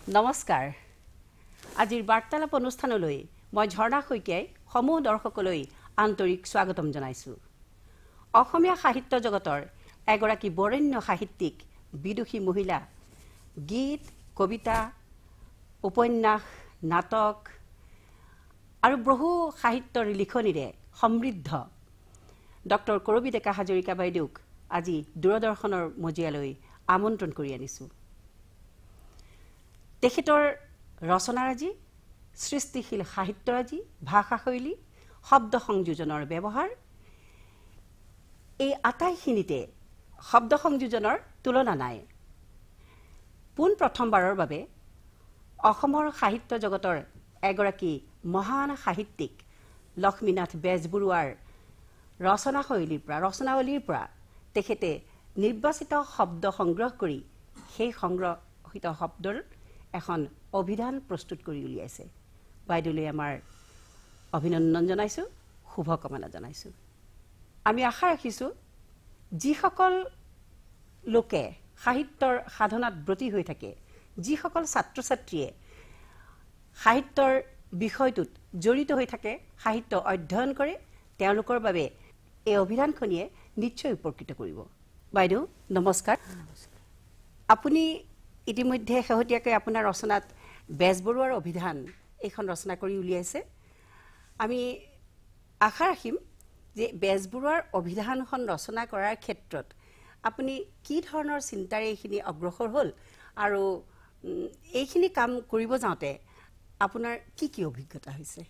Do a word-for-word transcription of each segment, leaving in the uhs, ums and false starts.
নমস্কাৰ আজিৰ বাৰ্তালাপ অনুষ্ঠানলৈ মই ঝৰ্ণা শইকীয়াই সমূহ দৰ্শকলৈ আন্তৰিক স্বাগতম জনাইছো অসমীয়া সাহিত্য জগতৰ এগৰাকী বৰেণ্য সাহিত্যিক বিদুষী মহিলা গীত কবিতা উপন্যাস নাটক আৰু বহু সাহিত্যৰ লিখনিৰে সমৃদ্ধ ডক্টৰ কৰবী ডেকা হাজৰিকা বাইদেউক আজি দূৰদৰ্শনৰ মজিয়ালৈ আমন্ত্ৰণ কৰি আনিছো তেখেতৰ ৰচনাৰাজি সৃষ্টিশীল সাহিত্যৰাজি ভাষাশৈলী শব্দ সংযোজনৰ ব্যৱহাৰ এই আটাইখিনিতে শব্দ সংযোজনৰ তুলনা নাই পোন প্ৰথমবাৰৰ বাবে অসমৰ সাহিত্য জগতৰ এগৰাকী মহান সাহিত্যিক লক্ষ্মীনাথ বেজবৰুৱাৰ ৰচনাশৈলীৰ পৰা ৰচনাৱলীৰ পৰা তেখেতে নিৰ্বাচিত শব্দ সংগ্ৰহ কৰি সেই সংগ্ৰহিত শব্দৰ এখন অভিধান প্ৰস্তুত কৰি উলিয়াইছে বাইদেউলৈ আমাৰ অভিনন্দন জনাইছো শুভকামনা জনাইছো আমি আশা ৰাখিছো যিসকল লোকে সাহিত্যৰ সাধনাত ব্ৰতী হৈ থাকে যিসকল ছাত্ৰ ছাত্ৰীয়ে সাহিত্যৰ বিষয়টোত জড়িত হৈ থাকে সাহিত্য অধ্যয়ন কৰে তেওঁলোকৰ বাবে এই অভিধানখনিয়ে নিশ্চয় উপকৃত কৰিব বাইদেউ নমস্কাৰ আপুনি ইতিমধ্যে শেহতীয়াকৈ আপোনাৰ ৰচনাত বেজবৰুৱাৰ অভিধান এইখন ৰচনা কৰি উলিয়াইছে আমি আশা ৰাখিম যে বেজবৰুৱাৰ অভিধানখন ৰচনা কৰাৰ ক্ষেত্ৰত আপুনি কি ধৰণৰ চিন্তাৰে এইখিনি অগ্ৰসৰ হ'ল আৰু এইখিনি কাম কৰিব যাওঁতে আপোনাৰ কি কি অভিজ্ঞতা হৈছে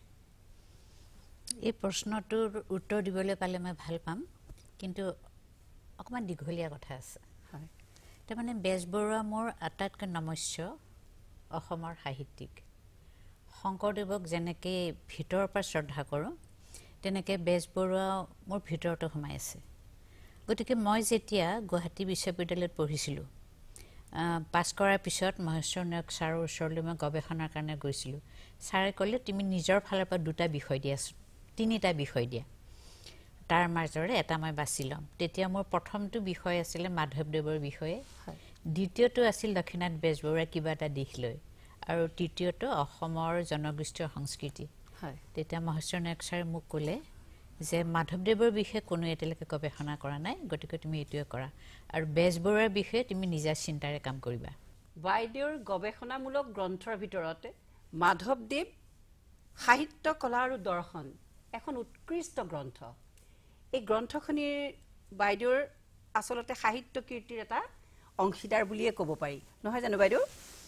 এই প্ৰশ্নটোৰ উত্তৰ দিবলৈ পালে মই ভাল পাম কিন্তু অকমান দীঘলীয়া কথা আছে হয় তাৰমানে বেজবৰুৱা মোৰ আটাইতকৈ নমস্য অসমৰ সাহিত্যিক শংকৰদেৱক যেনেকৈ ভিতৰৰ পৰা শ্ৰদ্ধা কৰোঁ তেনেকৈ বেজবৰুৱা মোৰ ভিতৰতে সোমাই আছে গতিকে মই যেতিয়া গুৱাহাটী বিশ্ববিদ্যালয়ত পঢ়িছিলোঁ পাছ কৰাৰ পিছত মহেশ্বৰ নায়ক ছাৰৰ ওচৰলৈ মই গৱেষণাৰ কাৰণে গৈছিলোঁ ছাৰে ক'লে তুমি নিজৰ ফালৰ পৰা দুটা বিষয় দিয়াচোন তিনিটা বিষয় দিয়া তাৰ মাজৰে এটা মই বাছি ল'ম তেতিয়া মোৰ প্ৰথমটো বিষয় আছিলে মাধৱদেৱৰ বিষয়ে দ্বিতীয়টো আছিল লক্ষ্মীনাথ বেজবৰুৱাৰ কিবা এটা দিশ লৈ আৰু তৃতীয়টো অসমৰ জনগোষ্ঠীয় সংস্কৃতি হয় তেতিয়া মহেশ্বৰ নায়ক ছাৰে মোক ক'লে যে মাধৱদেৱৰ বিষয়ে কোনো এতিয়ালৈকে গৱেষণা কৰা নাই গতিকে তুমি এইটোৱে কৰা আৰু বেজবৰুৱাৰ বিষয়ে তুমি নিজা চিন্তাৰে কাম কৰিবা বাইদেউৰ গৱেষণামূলক গ্ৰন্থৰ ভিতৰত মাধৱদেৱ সাহিত্য কলা আৰু দৰ্শন এখন উৎকৃষ্ট গ্ৰন্থ এই গ্ৰন্থখনিৰ বাইদেউৰ আচলতে সাহিত্য কীৰ্তিৰ এটা অংশীদাৰ বুলিয়ে ক'ব পাৰি নহয় জানো বাইদেউ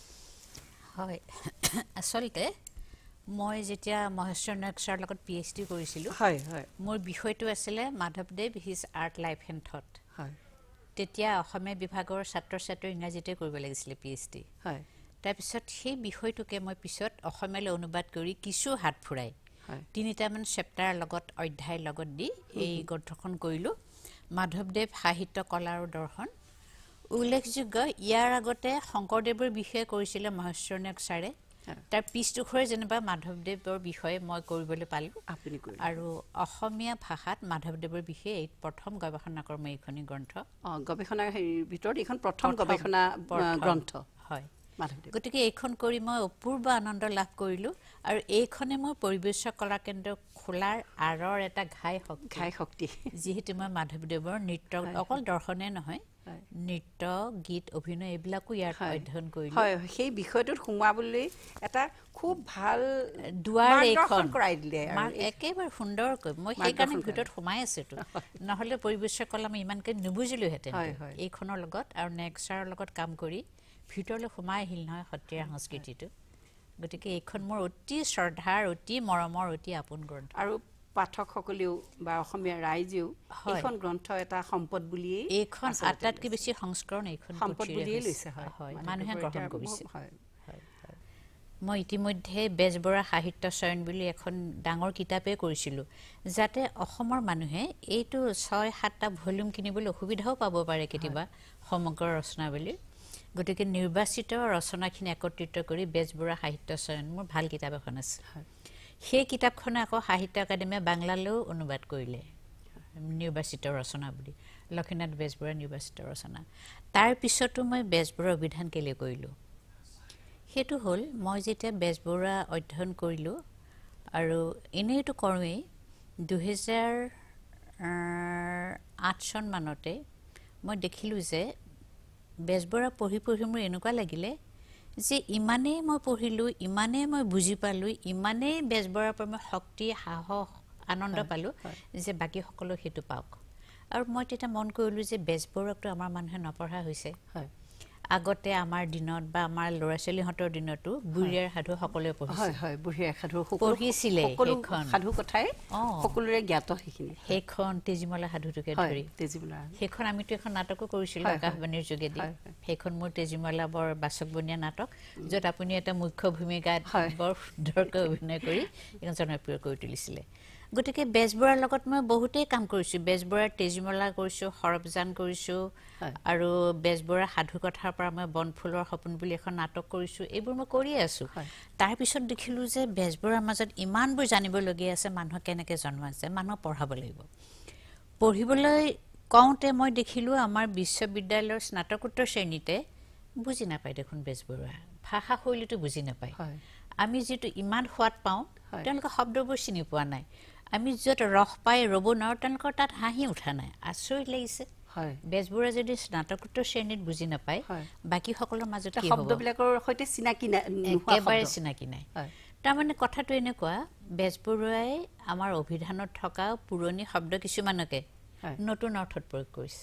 হয় আচলতে মই যেতিয়া মহেশ্বৰ নায়ক ছাৰৰ লগত পি এইচ ডি কৰিছিলোঁ হয় হয় মোৰ বিষয়টো আছিলে মাধৱদেৱ his art life and thought হয় তেতিয়া অসমীয়া বিভাগৰ ছাত্ৰ ছাত্ৰী ইংৰাজীতে কৰিব লাগিছিলে পি এইচ ডি হয় তাৰপিছত সেই বিষয়টোকে মই পিছত অসমীয়ালৈ অনুবাদ কৰি কিছু হাত ফুৰাই তিনিটামান চেপ্টাৰ লগত অধ্যায়ৰ লগত দি এই গ্ৰন্থখন কৰিলোঁ মাধৱদেৱ সাহিত্য কলা আৰু দৰ্শন উল্লেখযোগ্য ইয়াৰ আগতে শংকৰদেৱৰ বিষয়ে কৰিছিলে মহেশ্বৰ নায়ক ছাৰে তাৰ পিছডোখৰে যেনিবা মাধৱদেৱৰ বিষয়ে মই কৰিবলৈ পালোঁ আপুনি আৰু অসমীয়া ভাষাত মাধৱদেৱৰ বিষয়ে এই প্ৰথম গৱেষণা কৰ্ম এইখনি গ্ৰন্থ অঁ গৱেষণাৰ হেৰিৰ ভিতৰত এইখন প্ৰথম গৱেষণা গ্ৰন্থ হয় মাধৱদেৱ গতিকে এইখন কৰি মই অপূৰ্ব আনন্দ লাভ কৰিলোঁ আৰু এইখনে মোৰ পৰিৱেশ কলা কেন্দ্ৰ খোলাৰ আঁৰৰ এটা ঘাই শক্তি ঘাই শক্তি যিহেতু মই মাধৱদেৱৰ নৃত্য অকল দৰ্শনে নহয় নৃত্য গীত অভিনয় এইবিলাকো ইয়াত অধ্যয়ন কৰিলোঁ হয় সেই বিষয়টোত সোমাবলৈ এটা খুব ভাল দুৱাৰ এইখন কৰাই দিলে একেবাৰে সুন্দৰকৈ মই সেইকাৰণে ভিতৰত সোমাই আছোতো নহ'লে পৰিৱেশ কলা মই ইমানকৈ নুবুজিলোহেঁতেন এইখনৰ লগত আৰু নেক্সট ছাৰৰ লগত কাম কৰি ভিতৰলৈ সোমাই আহিল নহয় সত্ৰীয়া সংস্কৃতিটো গতিকে এইখন মোৰ অতি শ্ৰদ্ধাৰ অতি মৰমৰ অতি আপোন গ্ৰন্থ আৰু পাঠকসকলেও বা অসমীয়া ৰাইজেও এইখন গ্ৰন্থ এটা সম্পদ বুলিয়েই এইখন আটাইতকৈ বেছি সংস্কৰণ এইখন সম্পদ বুলিয়েই লৈছে হয় মানুহে গ্ৰহণ কৰিছে মই ইতিমধ্যে বেজবৰুৱা সাহিত্য চয়ন বুলি এখন ডাঙৰ কিতাপেই কৰিছিলোঁ যাতে অসমৰ মানুহে এইটো ছয় সাতটা ভলিউম কিনিবলৈ অসুবিধাও পাব পাৰে কেতিয়াবা সমগ্ৰ ৰচনাৱলীৰ গতিকে নিৰ্বাচিত ৰচনাখিনি একত্ৰিত কৰি বেজবৰুৱা সাহিত্য চয়ন মোৰ ভাল কিতাপ এখন আছে সেই কিতাপখনে আকৌ সাহিত্য একাডেমীয়ে বাংলালৈও অনুবাদ কৰিলে নিৰ্বাচিত ৰচনা বুলি লক্ষ্মীনাথ বেজবৰুৱাৰ নিৰ্বাচিত ৰচনা তাৰ পিছতো মই বেজবৰুৱাৰ অভিধান কেলে কৰিলোঁ সেইটো হ'ল মই যেতিয়া বেজবৰুৱা অধ্যয়ন কৰিলোঁ আৰু এনেইতো কৰোঁৱেই দুহেজাৰ আঠ চন মানতে মই দেখিলোঁ যে বেজবৰুৱা পঢ়ি পঢ়ি মোৰ এনেকুৱা লাগিলে যে ইমানেই মই পঢ়িলোঁ ইমানেই মই বুজি পালোঁ ইমানেই বেজবৰুৱাৰ পৰা মই শক্তি সাহস আনন্দ পালোঁ যে বাকীসকলেও সেইটো পাওক আৰু মই তেতিয়া মন কৰিলোঁ যে বেজবৰুৱাকতো আমাৰ মানুহে নপঢ়া হৈছে আগতে আমাৰ দিনত বা আমাৰ ল'ৰা ছোৱালীহঁতৰ দিনতো বুঢ়ীয়াৰ সাধু সকলোৱে পঢ়িছিল হয় বুঢ়ীয়াৰ সাধু পঢ়িছিলে সেইখন সাধু কথাই সকলোৰে জ্ঞাত সেইখিনি সেইখন তেজীমলা সাধুটোকে ধৰি তেজীমলা সেইখন আমিতো এখন নাটকো কৰিছিলোঁ আকাশবাণীৰ যোগেদি সেইখন মোৰ তেজীমলা বৰ বাচকবনীয়া নাটক য'ত আপুনি এটা মুখ্য ভূমিকাত বৰ সুন্দৰকৈ অভিনয় কৰি এখন জনপ্ৰিয় কৰি তুলিছিলে গতিকে বেজবৰুৱাৰ লগত মই বহুতেই কাম কৰিছোঁ বেজবৰুৱাৰ তেজীমলা কৰিছোঁ সৰবজান কৰিছোঁ আৰু বেজবৰুৱাৰ সাধু কথাৰ পৰা মই বনফুলৰ সপোন বুলি এখন নাটক কৰিছোঁ এইবোৰ মই কৰিয়ে আছোঁ তাৰপিছত দেখিলোঁ যে বেজবৰুৱাৰ মাজত ইমানবোৰ জানিবলগীয়া আছে মানুহক কেনেকৈ জন্ম আছে মানুহক পঢ়াব লাগিব পঢ়িবলৈ কওঁতে মই দেখিলোঁ আমাৰ বিশ্ববিদ্যালয়ৰ স্নাতকোত্তৰ শ্ৰেণীতে বুজি নাপায় দেখোন বেজবৰুৱা ভাষা শৈলীটো বুজি নাপায় আমি যিটো ইমান সোৱাদ পাওঁ তেওঁলোকে শব্দবোৰ চিনি পোৱা নাই আমি য'ত ৰস পাই ৰ'ব নোৱাৰোঁ তেওঁলোকৰ তাত হাঁহি উঠা নাই আচৰিত লাগিছে বেজবৰুৱা যদি স্নাতকোত্তৰ শ্ৰেণীত বুজি নাপায় বাকীসকলৰ মাজত কি হ'ব শব্দবিলাকৰ সৈতে চিনাকি নাই একেবাৰে চিনাকি নাই তাৰমানে কথাটো এনেকুৱা বেজবৰুৱাই আমাৰ অভিধানত থকা পুৰণি শব্দ কিছুমানকে নতুন অৰ্থত প্ৰয়োগ কৰিছে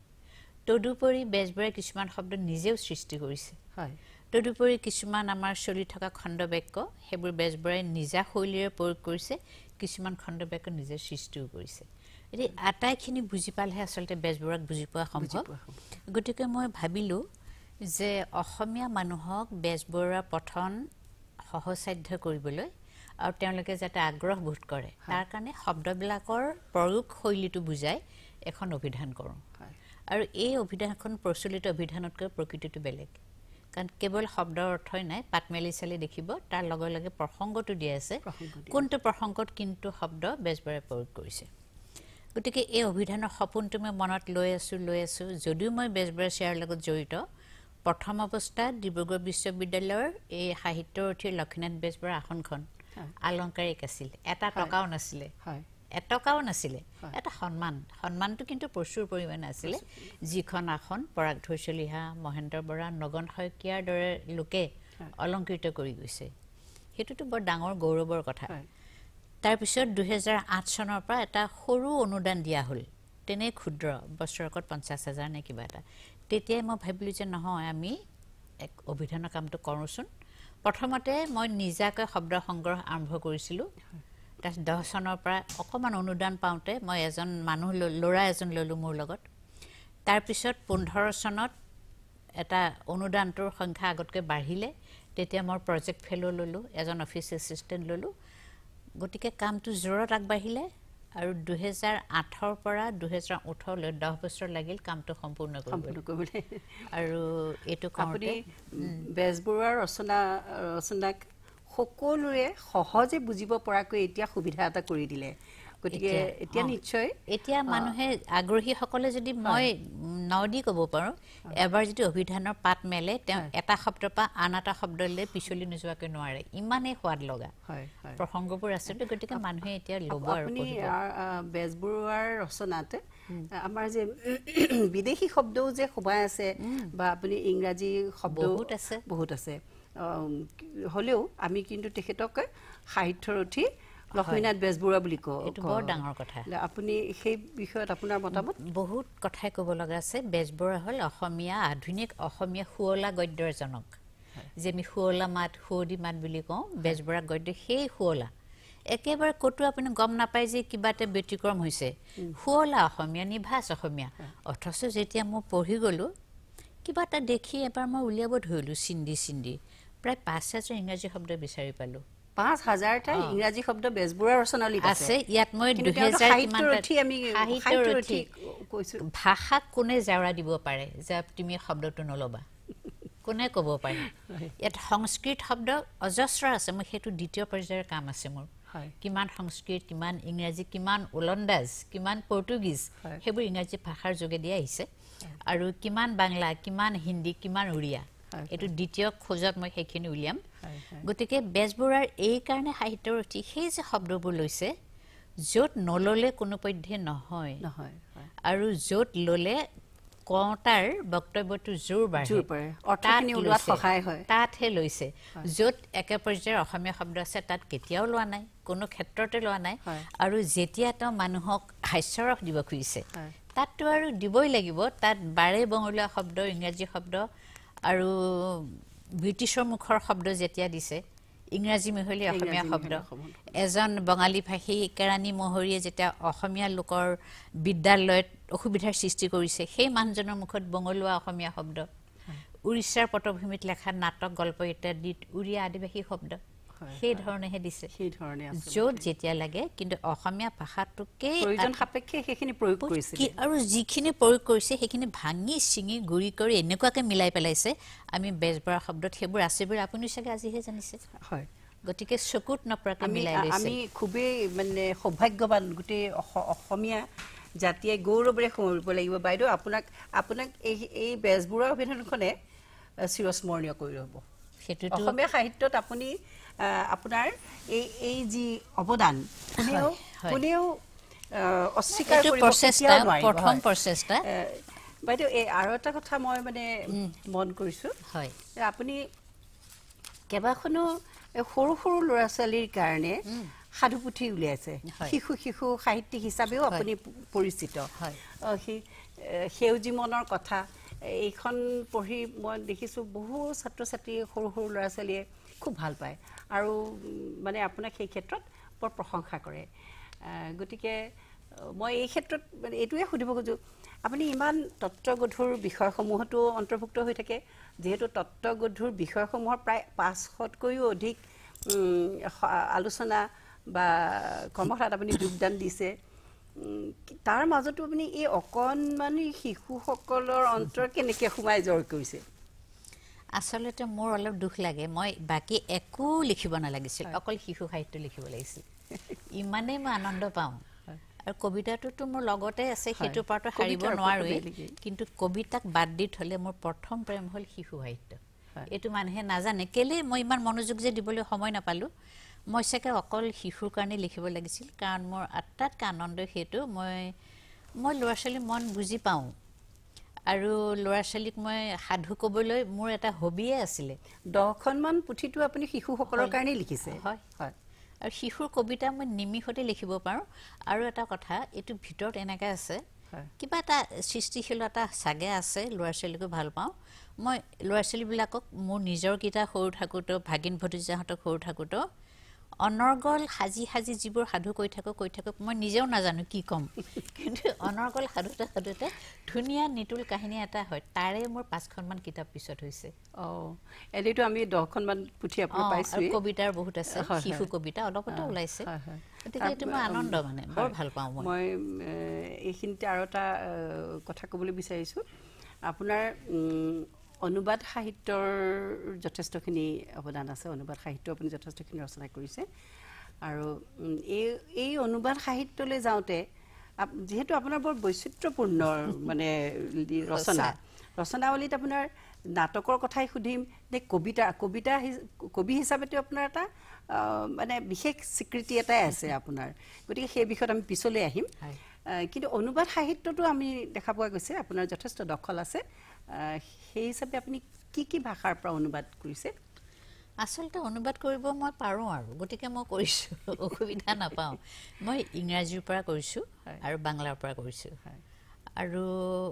তদুপৰি বেজবৰুৱাই কিছুমান শব্দ নিজেও সৃষ্টি কৰিছে তদুপৰি কিছুমান আমাৰ চলি থকা খণ্ড বাক্য সেইবোৰ বেজবৰুৱাই নিজা শৈলীৰে প্ৰয়োগ কৰিছে কিছুমান খণ্ড বাক্য নিজে সৃষ্টিও কৰিছে এই আটাইখিনি বুজি পালেহে আচলতে বেজবৰুৱাক বুজি পোৱা সম্ভৱ গতিকে মই ভাবিলোঁ যে অসমীয়া মানুহক বেজবৰুৱাৰ পঠন সহজসাধ্য কৰিবলৈ আৰু তেওঁলোকে যাতে আগ্ৰহ বোধ কৰে তাৰ কাৰণে শব্দবিলাকৰ প্ৰয়োগ শৈলীটো বুজাই এখন অভিধান কৰোঁ আৰু এই অভিধানখন প্ৰচলিত অভিধানতকৈ প্ৰকৃতিটো বেলেগ কাৰণ কেৱল শব্দৰ অৰ্থই নাই পাত মেলি চালি দেখিব তাৰ লগে লগে প্ৰসংগটো দিয়া আছে কোনটো প্ৰসংগত কিন্তু শব্দ বেজবৰুৱাই প্ৰয়োগ কৰিছে গতিকে এই অভিধানৰ সপোনটো মই মনত লৈ আছোঁ লৈ আছোঁ যদিও মই বেজবৰুৱা শ্বেয়াৰৰ লগত জড়িত প্ৰথম অৱস্থাত ডিব্ৰুগড় বিশ্ববিদ্যালয়ৰ এই সাহিত্যৰথীৰ লক্ষ্মীনাথ বেজবৰুৱাৰ আসনখন আলংকাৰিক আছিল এটা টকাও নাছিলে এটকাও নাছিলে এটা সন্মান সন্মানটো কিন্তু প্ৰচুৰ পৰিমাণে আছিলে যিখন আসন পৰাগ ধৈচলিহা মহেন্দ্ৰ বৰা নগন শইকীয়াৰ দৰে লোকে অলংকৃত কৰি গৈছে সেইটোতো বৰ ডাঙৰ গৌৰৱৰ কথা তাৰপিছত দুহেজাৰ আঠ চনৰ পৰা এটা সৰু অনুদান দিয়া হ'ল তেনেই ক্ষুদ্ৰ বছৰেকত পঞ্চাছ হাজাৰ নে কিবা এটা তেতিয়াই মই ভাবিলোঁ যে নহয় আমি এক অভিধানৰ কামটো কৰোঁচোন প্ৰথমতে মই নিজাকৈ শব্দ সংগ্ৰহ আৰম্ভ কৰিছিলোঁ তাৰপিছত দহ চনৰ পৰা অকণমান অনুদান পাওঁতে মই এজন মানুহ ল'ৰা এজন ল'লোঁ মোৰ লগত তাৰপিছত পোন্ধৰ চনত এটা অনুদানটোৰ সংখ্যা আগতকৈ বাঢ়িলে তেতিয়া মই প্ৰজেক্ট ফেল' ল'লোঁ এজন অফিচ এছিষ্টেণ্ট ল'লোঁ গতিকে কামটো জোৰত আগবাঢ়িলে আৰু দুহেজাৰ আঠৰ পৰা দুহেজাৰ ওঠৰলৈ দহ বছৰ লাগিল কামটো সম্পূৰ্ণ কৰিবলৈ আৰু এইটো আপুনি বেজবৰুৱাৰ ৰচনা ৰচনাক সকলোৱে সহজে বুজিব পৰাকৈ এতিয়া সুবিধা এটা কৰি দিলে গতিকে এতিয়া নিশ্চয় এতিয়া মানুহে আগ্ৰহীসকলে যদি মই নদি ক'ব পাৰোঁ এবাৰ যদি অভিধানৰ পাত মেলে তেওঁ এটা শব্দৰ পৰা আন এটা শব্দলৈ পিছলি নোযোৱাকৈ নোৱাৰে ইমানেই সোৱাদ লগা প্ৰসংগবোৰ আছে গতিকে মানুহে এতিয়া ল'ব আৰু আপুনি বেজবৰুৱাৰ ৰচনাত আমাৰ যে বিদেশী শব্দও যে সোমাই আছে বা আপুনি ইংৰাজী শব্দ বহুত আছে বহুত আছে হ'লেও আমি কিন্তু তেখেতক সাহিত্যৰথী লক্ষ্মীনাথ বেজবৰুৱা বুলি কওঁ এইটো বৰ ডাঙৰ কথা আপুনি সেই বিষয়ত আপোনাৰ মতামত বহুত কথাই ক'ব লগা আছে বেজবৰুৱা হ'ল অসমীয়া আধুনিক অসমীয়া শুৱলা গদ্যৰ জনক যে আমি শুৱলা মাত শুৱদি মাত বুলি কওঁ বেজবৰুৱা গদ্য সেই শুৱলা একেবাৰে ক'তো আপুনি গম নাপায় যে কিবা এটা ব্যতিক্ৰম হৈছে শুৱলা অসমীয়া নিভাজ অসমীয়া অথচ যেতিয়া মই পঢ়ি গ'লোঁ কিবা এটা দেখি এবাৰ মই উলিয়াব ধৰিলোঁ চিন্দি চিন্দি প্ৰায় পাঁচ হাজাৰ ইংৰাজী শব্দ বিচাৰি পালোঁ পাঁচ হাজাৰটা ইংৰাজী শব্দ বেজবৰুৱাৰ ৰচনাৱলীত আছে ইয়াত মই দুহেজাৰ ভাষাক কোনে জাওৰা দিব পাৰে যে তুমি শব্দটো নল'বা কোনে ক'ব পাৰে ইয়াত সংস্কৃত শব্দ অজস্ৰ আছে মই সেইটো দ্বিতীয় পৰ্যায়ৰ কাম আছে মোৰ কিমান সংস্কৃত কিমান ইংৰাজী কিমান ওলন্দাজ কিমান পৰ্তুগীজ সেইবোৰ ইংৰাজী ভাষাৰ যোগেদি আহিছে আৰু কিমান বাংলা কিমান হিন্দী কিমান উৰিয়া এইটো দ্বিতীয় খোজত মই সেইখিনি উলিয়াম গতিকে বেজবৰুৱাৰ এই কাৰণে সাহিত্যৰ অতি সেই যে শব্দবোৰ লৈছে য'ত নললে কোনো পধ্যে নহয় নহয় আৰু য'ত ললে কটাৰ বক্তব্যটো জোৰ বাঢ়ে অৰ্থখিনি ওলোৱাত সহায় হয় তাতহে লৈছে য'ত একে পৰ্যায়ৰ অসমীয়া শব্দ আছে তাত কেতিয়াও লোৱা নাই কোনো ক্ষেত্ৰতে লোৱা নাই আৰু যেতিয়া তেওঁ মানুহক হাস্যৰস দিব খুজিছে তাততো আৰু দিবই লাগিব তাত বাৰে বঙলীয়া শব্দ ইংৰাজী শব্দ আৰু ব্ৰিটিছৰ মুখৰ শব্দ যেতিয়া দিছে ইংৰাজী মিহলি অসমীয়া শব্দ এজন বঙালী ভাষী কেৰাণী মহৰীয়ে যেতিয়া অসমীয়া লোকৰ বিদ্যালয়ত অসুবিধাৰ সৃষ্টি কৰিছে সেই মানুহজনৰ মুখত বঙলুৱা অসমীয়া শব্দ উৰিষ্যাৰ পটভূমিত লেখা নাটক গল্প ইত্যাদিত উৰিয়া আদিবাসী শব্দ সেই ধৰণেহে দিছে সেই ধৰণে য'ত যেতিয়া লাগে কিন্তু অসমীয়া ভাষাটোকে প্ৰয়োজন সাপেক্ষে সেইখিনি প্ৰয়োগ কৰিছে আৰু যিখিনি প্ৰয়োগ কৰিছে সেইখিনি ভাঙি চিঙি গুৰি কৰি এনেকুৱাকে মিলাই পেলাইছে আমি বেজবৰুৱা শব্দত সেইবোৰ আছে বুলি আপুনি চাগে আজিহে জানিছে হয় গতিকে চকুত নপৰাকে মিলাই লৈছে আমি খুবেই মানে সৌভাগ্যৱান গোটেই অসমীয়া জাতিয়ে গৌৰৱেৰে সোঁৱৰিব লাগিব বাইদেউ আপোনাক আপোনাক এই এই বেজবৰুৱা অভিধানখনে চিৰস্মৰণীয় কৰি ৰ'ব সেইটোতো অসমীয়া সাহিত্যত আপুনি আপোনাৰ এই এই যি অৱদান কোনেও কোনেও অস্বীকাৰ কৰিব প্ৰচেষ্টা প্ৰথম প্ৰচেষ্টা বাইদেউ এই আৰু এটা কথা মই মানে মন কৰিছোঁ হয় আপুনি কেইবাখনো সৰু সৰু ল'ৰা ছোৱালীৰ কাৰণে সাধু পুথি উলিয়াইছে শিশু শিশু সাহিত্যিক হিচাপেও আপুনি পৰিচিত সেউজী মনৰ কথা এইখন পঢ়ি মই দেখিছোঁ বহু ছাত্ৰ ছাত্ৰী সৰু সৰু ল'ৰা ছোৱালীয়ে খুব ভাল পায় আৰু মানে আপোনাক সেই ক্ষেত্ৰত বৰ প্ৰশংসা কৰে গতিকে মই এই ক্ষেত্ৰত মানে এইটোৱে সুধিব খোজোঁ আপুনি ইমান তত্ত্বগধুৰ বিষয়সমূহতো অন্তৰ্ভুক্ত হৈ থাকে যিহেতু তত্ত্বগধুৰ বিষয়সমূহৰ প্ৰায় পাঁচশতকৈও অধিক আলোচনা বা কৰ্মশালাত আপুনি যোগদান দিছে তাৰ মাজতো আপুনি এই অকণমানি শিশুসকলৰ অন্তৰ কেনেকৈ সোমাই জয় কৰিছে আচলতে মোৰ অলপ দুখ লাগে মই বাকী একো লিখিব নালাগিছিল অকল শিশু সাহিত্য লিখিব লাগিছিল ইমানেই মই আনন্দ পাওঁ আৰু কবিতাটোতো মোৰ লগতে আছে সেইটোৰ পৰাটো হাৰিব নোৱাৰোৱেই কিন্তু কবিতাক বাদ দি থ'লে মোৰ প্ৰথম প্ৰেম হ'ল শিশু সাহিত্য এইটো মানুহে নাজানে কেলে মই ইমান মনোযোগ যে দিবলৈ সময় নাপালোঁ মই চাগে অকল শিশুৰ কাৰণে লিখিব লাগিছিল কাৰণ মোৰ আটাইতকৈ আনন্দ সেইটো মই মই ল'ৰা ছোৱালীৰ মন বুজি পাওঁ আৰু ল'ৰা ছোৱালীক মই সাধু ক'বলৈ মোৰ এটা হবিয়ে আছিলে দহখনমান পুথিটো আপুনি শিশুসকলৰ কাৰণেই লিখিছে হয় হয় আৰু শিশুৰ কবিতা মই নিমিষতে লিখিব পাৰোঁ আৰু এটা কথা এইটো ভিতৰত এনেকৈ আছে কিবা এটা সৃষ্টিশীলতা চাগে আছে ল'ৰা ছোৱালীকো ভাল পাওঁ মই ল'ৰা ছোৱালীবিলাকক মোৰ নিজৰ কিতাপ সৰু থাকোঁতেও ভাগিন ভতিজাহঁতক সৰু থাকোঁতেও অনৰ্গল সাজি সাজি যিবোৰ সাধু কৈ থাকোঁ কৈ থাকোঁ মই নিজেও নাজানো কি ক'ম কিন্তু অনৰ্গল সাধুতে সাধুতে ধুনীয়া নিতুল কাহিনী এটা হয় তাৰে মোৰ পাঁচখনমান কিতাপ পিছত হৈছে অঁ এনেইতো আমি দহখনমান পুথি আপুনি পাইছোঁ কবিতাৰ বহুত আছে শিশু কবিতা অলপতে ওলাইছে গতিকে এইটো মই আনন্দ মানে বৰ ভাল পাওঁ মই এইখিনিতে আৰু এটা কথা ক'বলৈ বিচাৰিছোঁ আপোনাৰ অনুবাদ সাহিত্যৰ যথেষ্টখিনি অৱদান আছে অনুবাদ সাহিত্য আপুনি যথেষ্টখিনি ৰচনা কৰিছে আৰু এই এই অনুবাদ সাহিত্যলৈ যাওঁতে যিহেতু আপোনাৰ বৰ বৈচিত্ৰ্যপূৰ্ণ মানে ৰচনা ৰচনাৱলীত আপোনাৰ নাটকৰ কথাই সুধিম নে কবিতা কবিতা কবি হিচাপেতো আপোনাৰ এটা মানে বিশেষ স্বীকৃতি এটাই আছে আপোনাৰ গতিকে সেই বিষয়ত আমি পিছলৈ আহিম কিন্তু অনুবাদ সাহিত্যটো আমি দেখা পোৱা গৈছে আপোনাৰ যথেষ্ট দখল আছে সেই হিচাপে আপুনি কি কি ভাষাৰ পৰা অনুবাদ কৰিছে আচলতে অনুবাদ কৰিব মই পাৰোঁ আৰু গতিকে মই কৰিছোঁ অসুবিধা নাপাওঁ মই ইংৰাজীৰ পৰা কৰিছোঁ আৰু বাংলাৰ পৰা কৰিছোঁ আৰু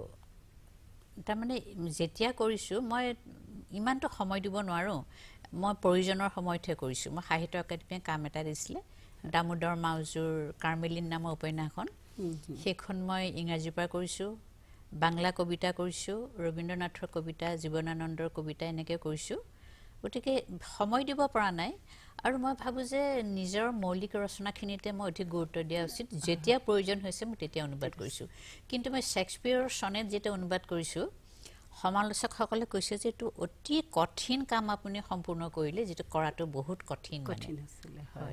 তাৰমানে যেতিয়া কৰিছোঁ মই ইমানটো সময় দিব নোৱাৰোঁ মই প্ৰয়োজনৰ সময়তহে কৰিছোঁ মই সাহিত্য একাডেমীয়ে কাম এটা দিছিলে দামোদৰ মাউজুৰ কাৰ্মেলিন নামৰ উপন্যাসখন সেইখন মই ইংৰাজীৰ পৰা কৰিছোঁ বাংলা কবিতা কৰিছোঁ ৰবীন্দ্ৰনাথৰ কবিতা জীৱনানন্দৰ কবিতা এনেকৈ কৰিছোঁ গতিকে সময় দিব পৰা নাই আৰু মই ভাবোঁ যে নিজৰ মৌলিক ৰচনাখিনিতে মই অধিক গুৰুত্ব দিয়া উচিত যেতিয়া প্ৰয়োজন হৈছে মই তেতিয়া অনুবাদ কৰিছোঁ কিন্তু মই শ্বেক্সপিয়াৰৰ চনেট যেতিয়া অনুবাদ কৰিছোঁ সমালোচকসকলে কৈছে যে এইটো অতি কঠিন কাম আপুনি সম্পূৰ্ণ কৰিলে যিটো কৰাটো বহুত কঠিন কঠিন আছিলে হয়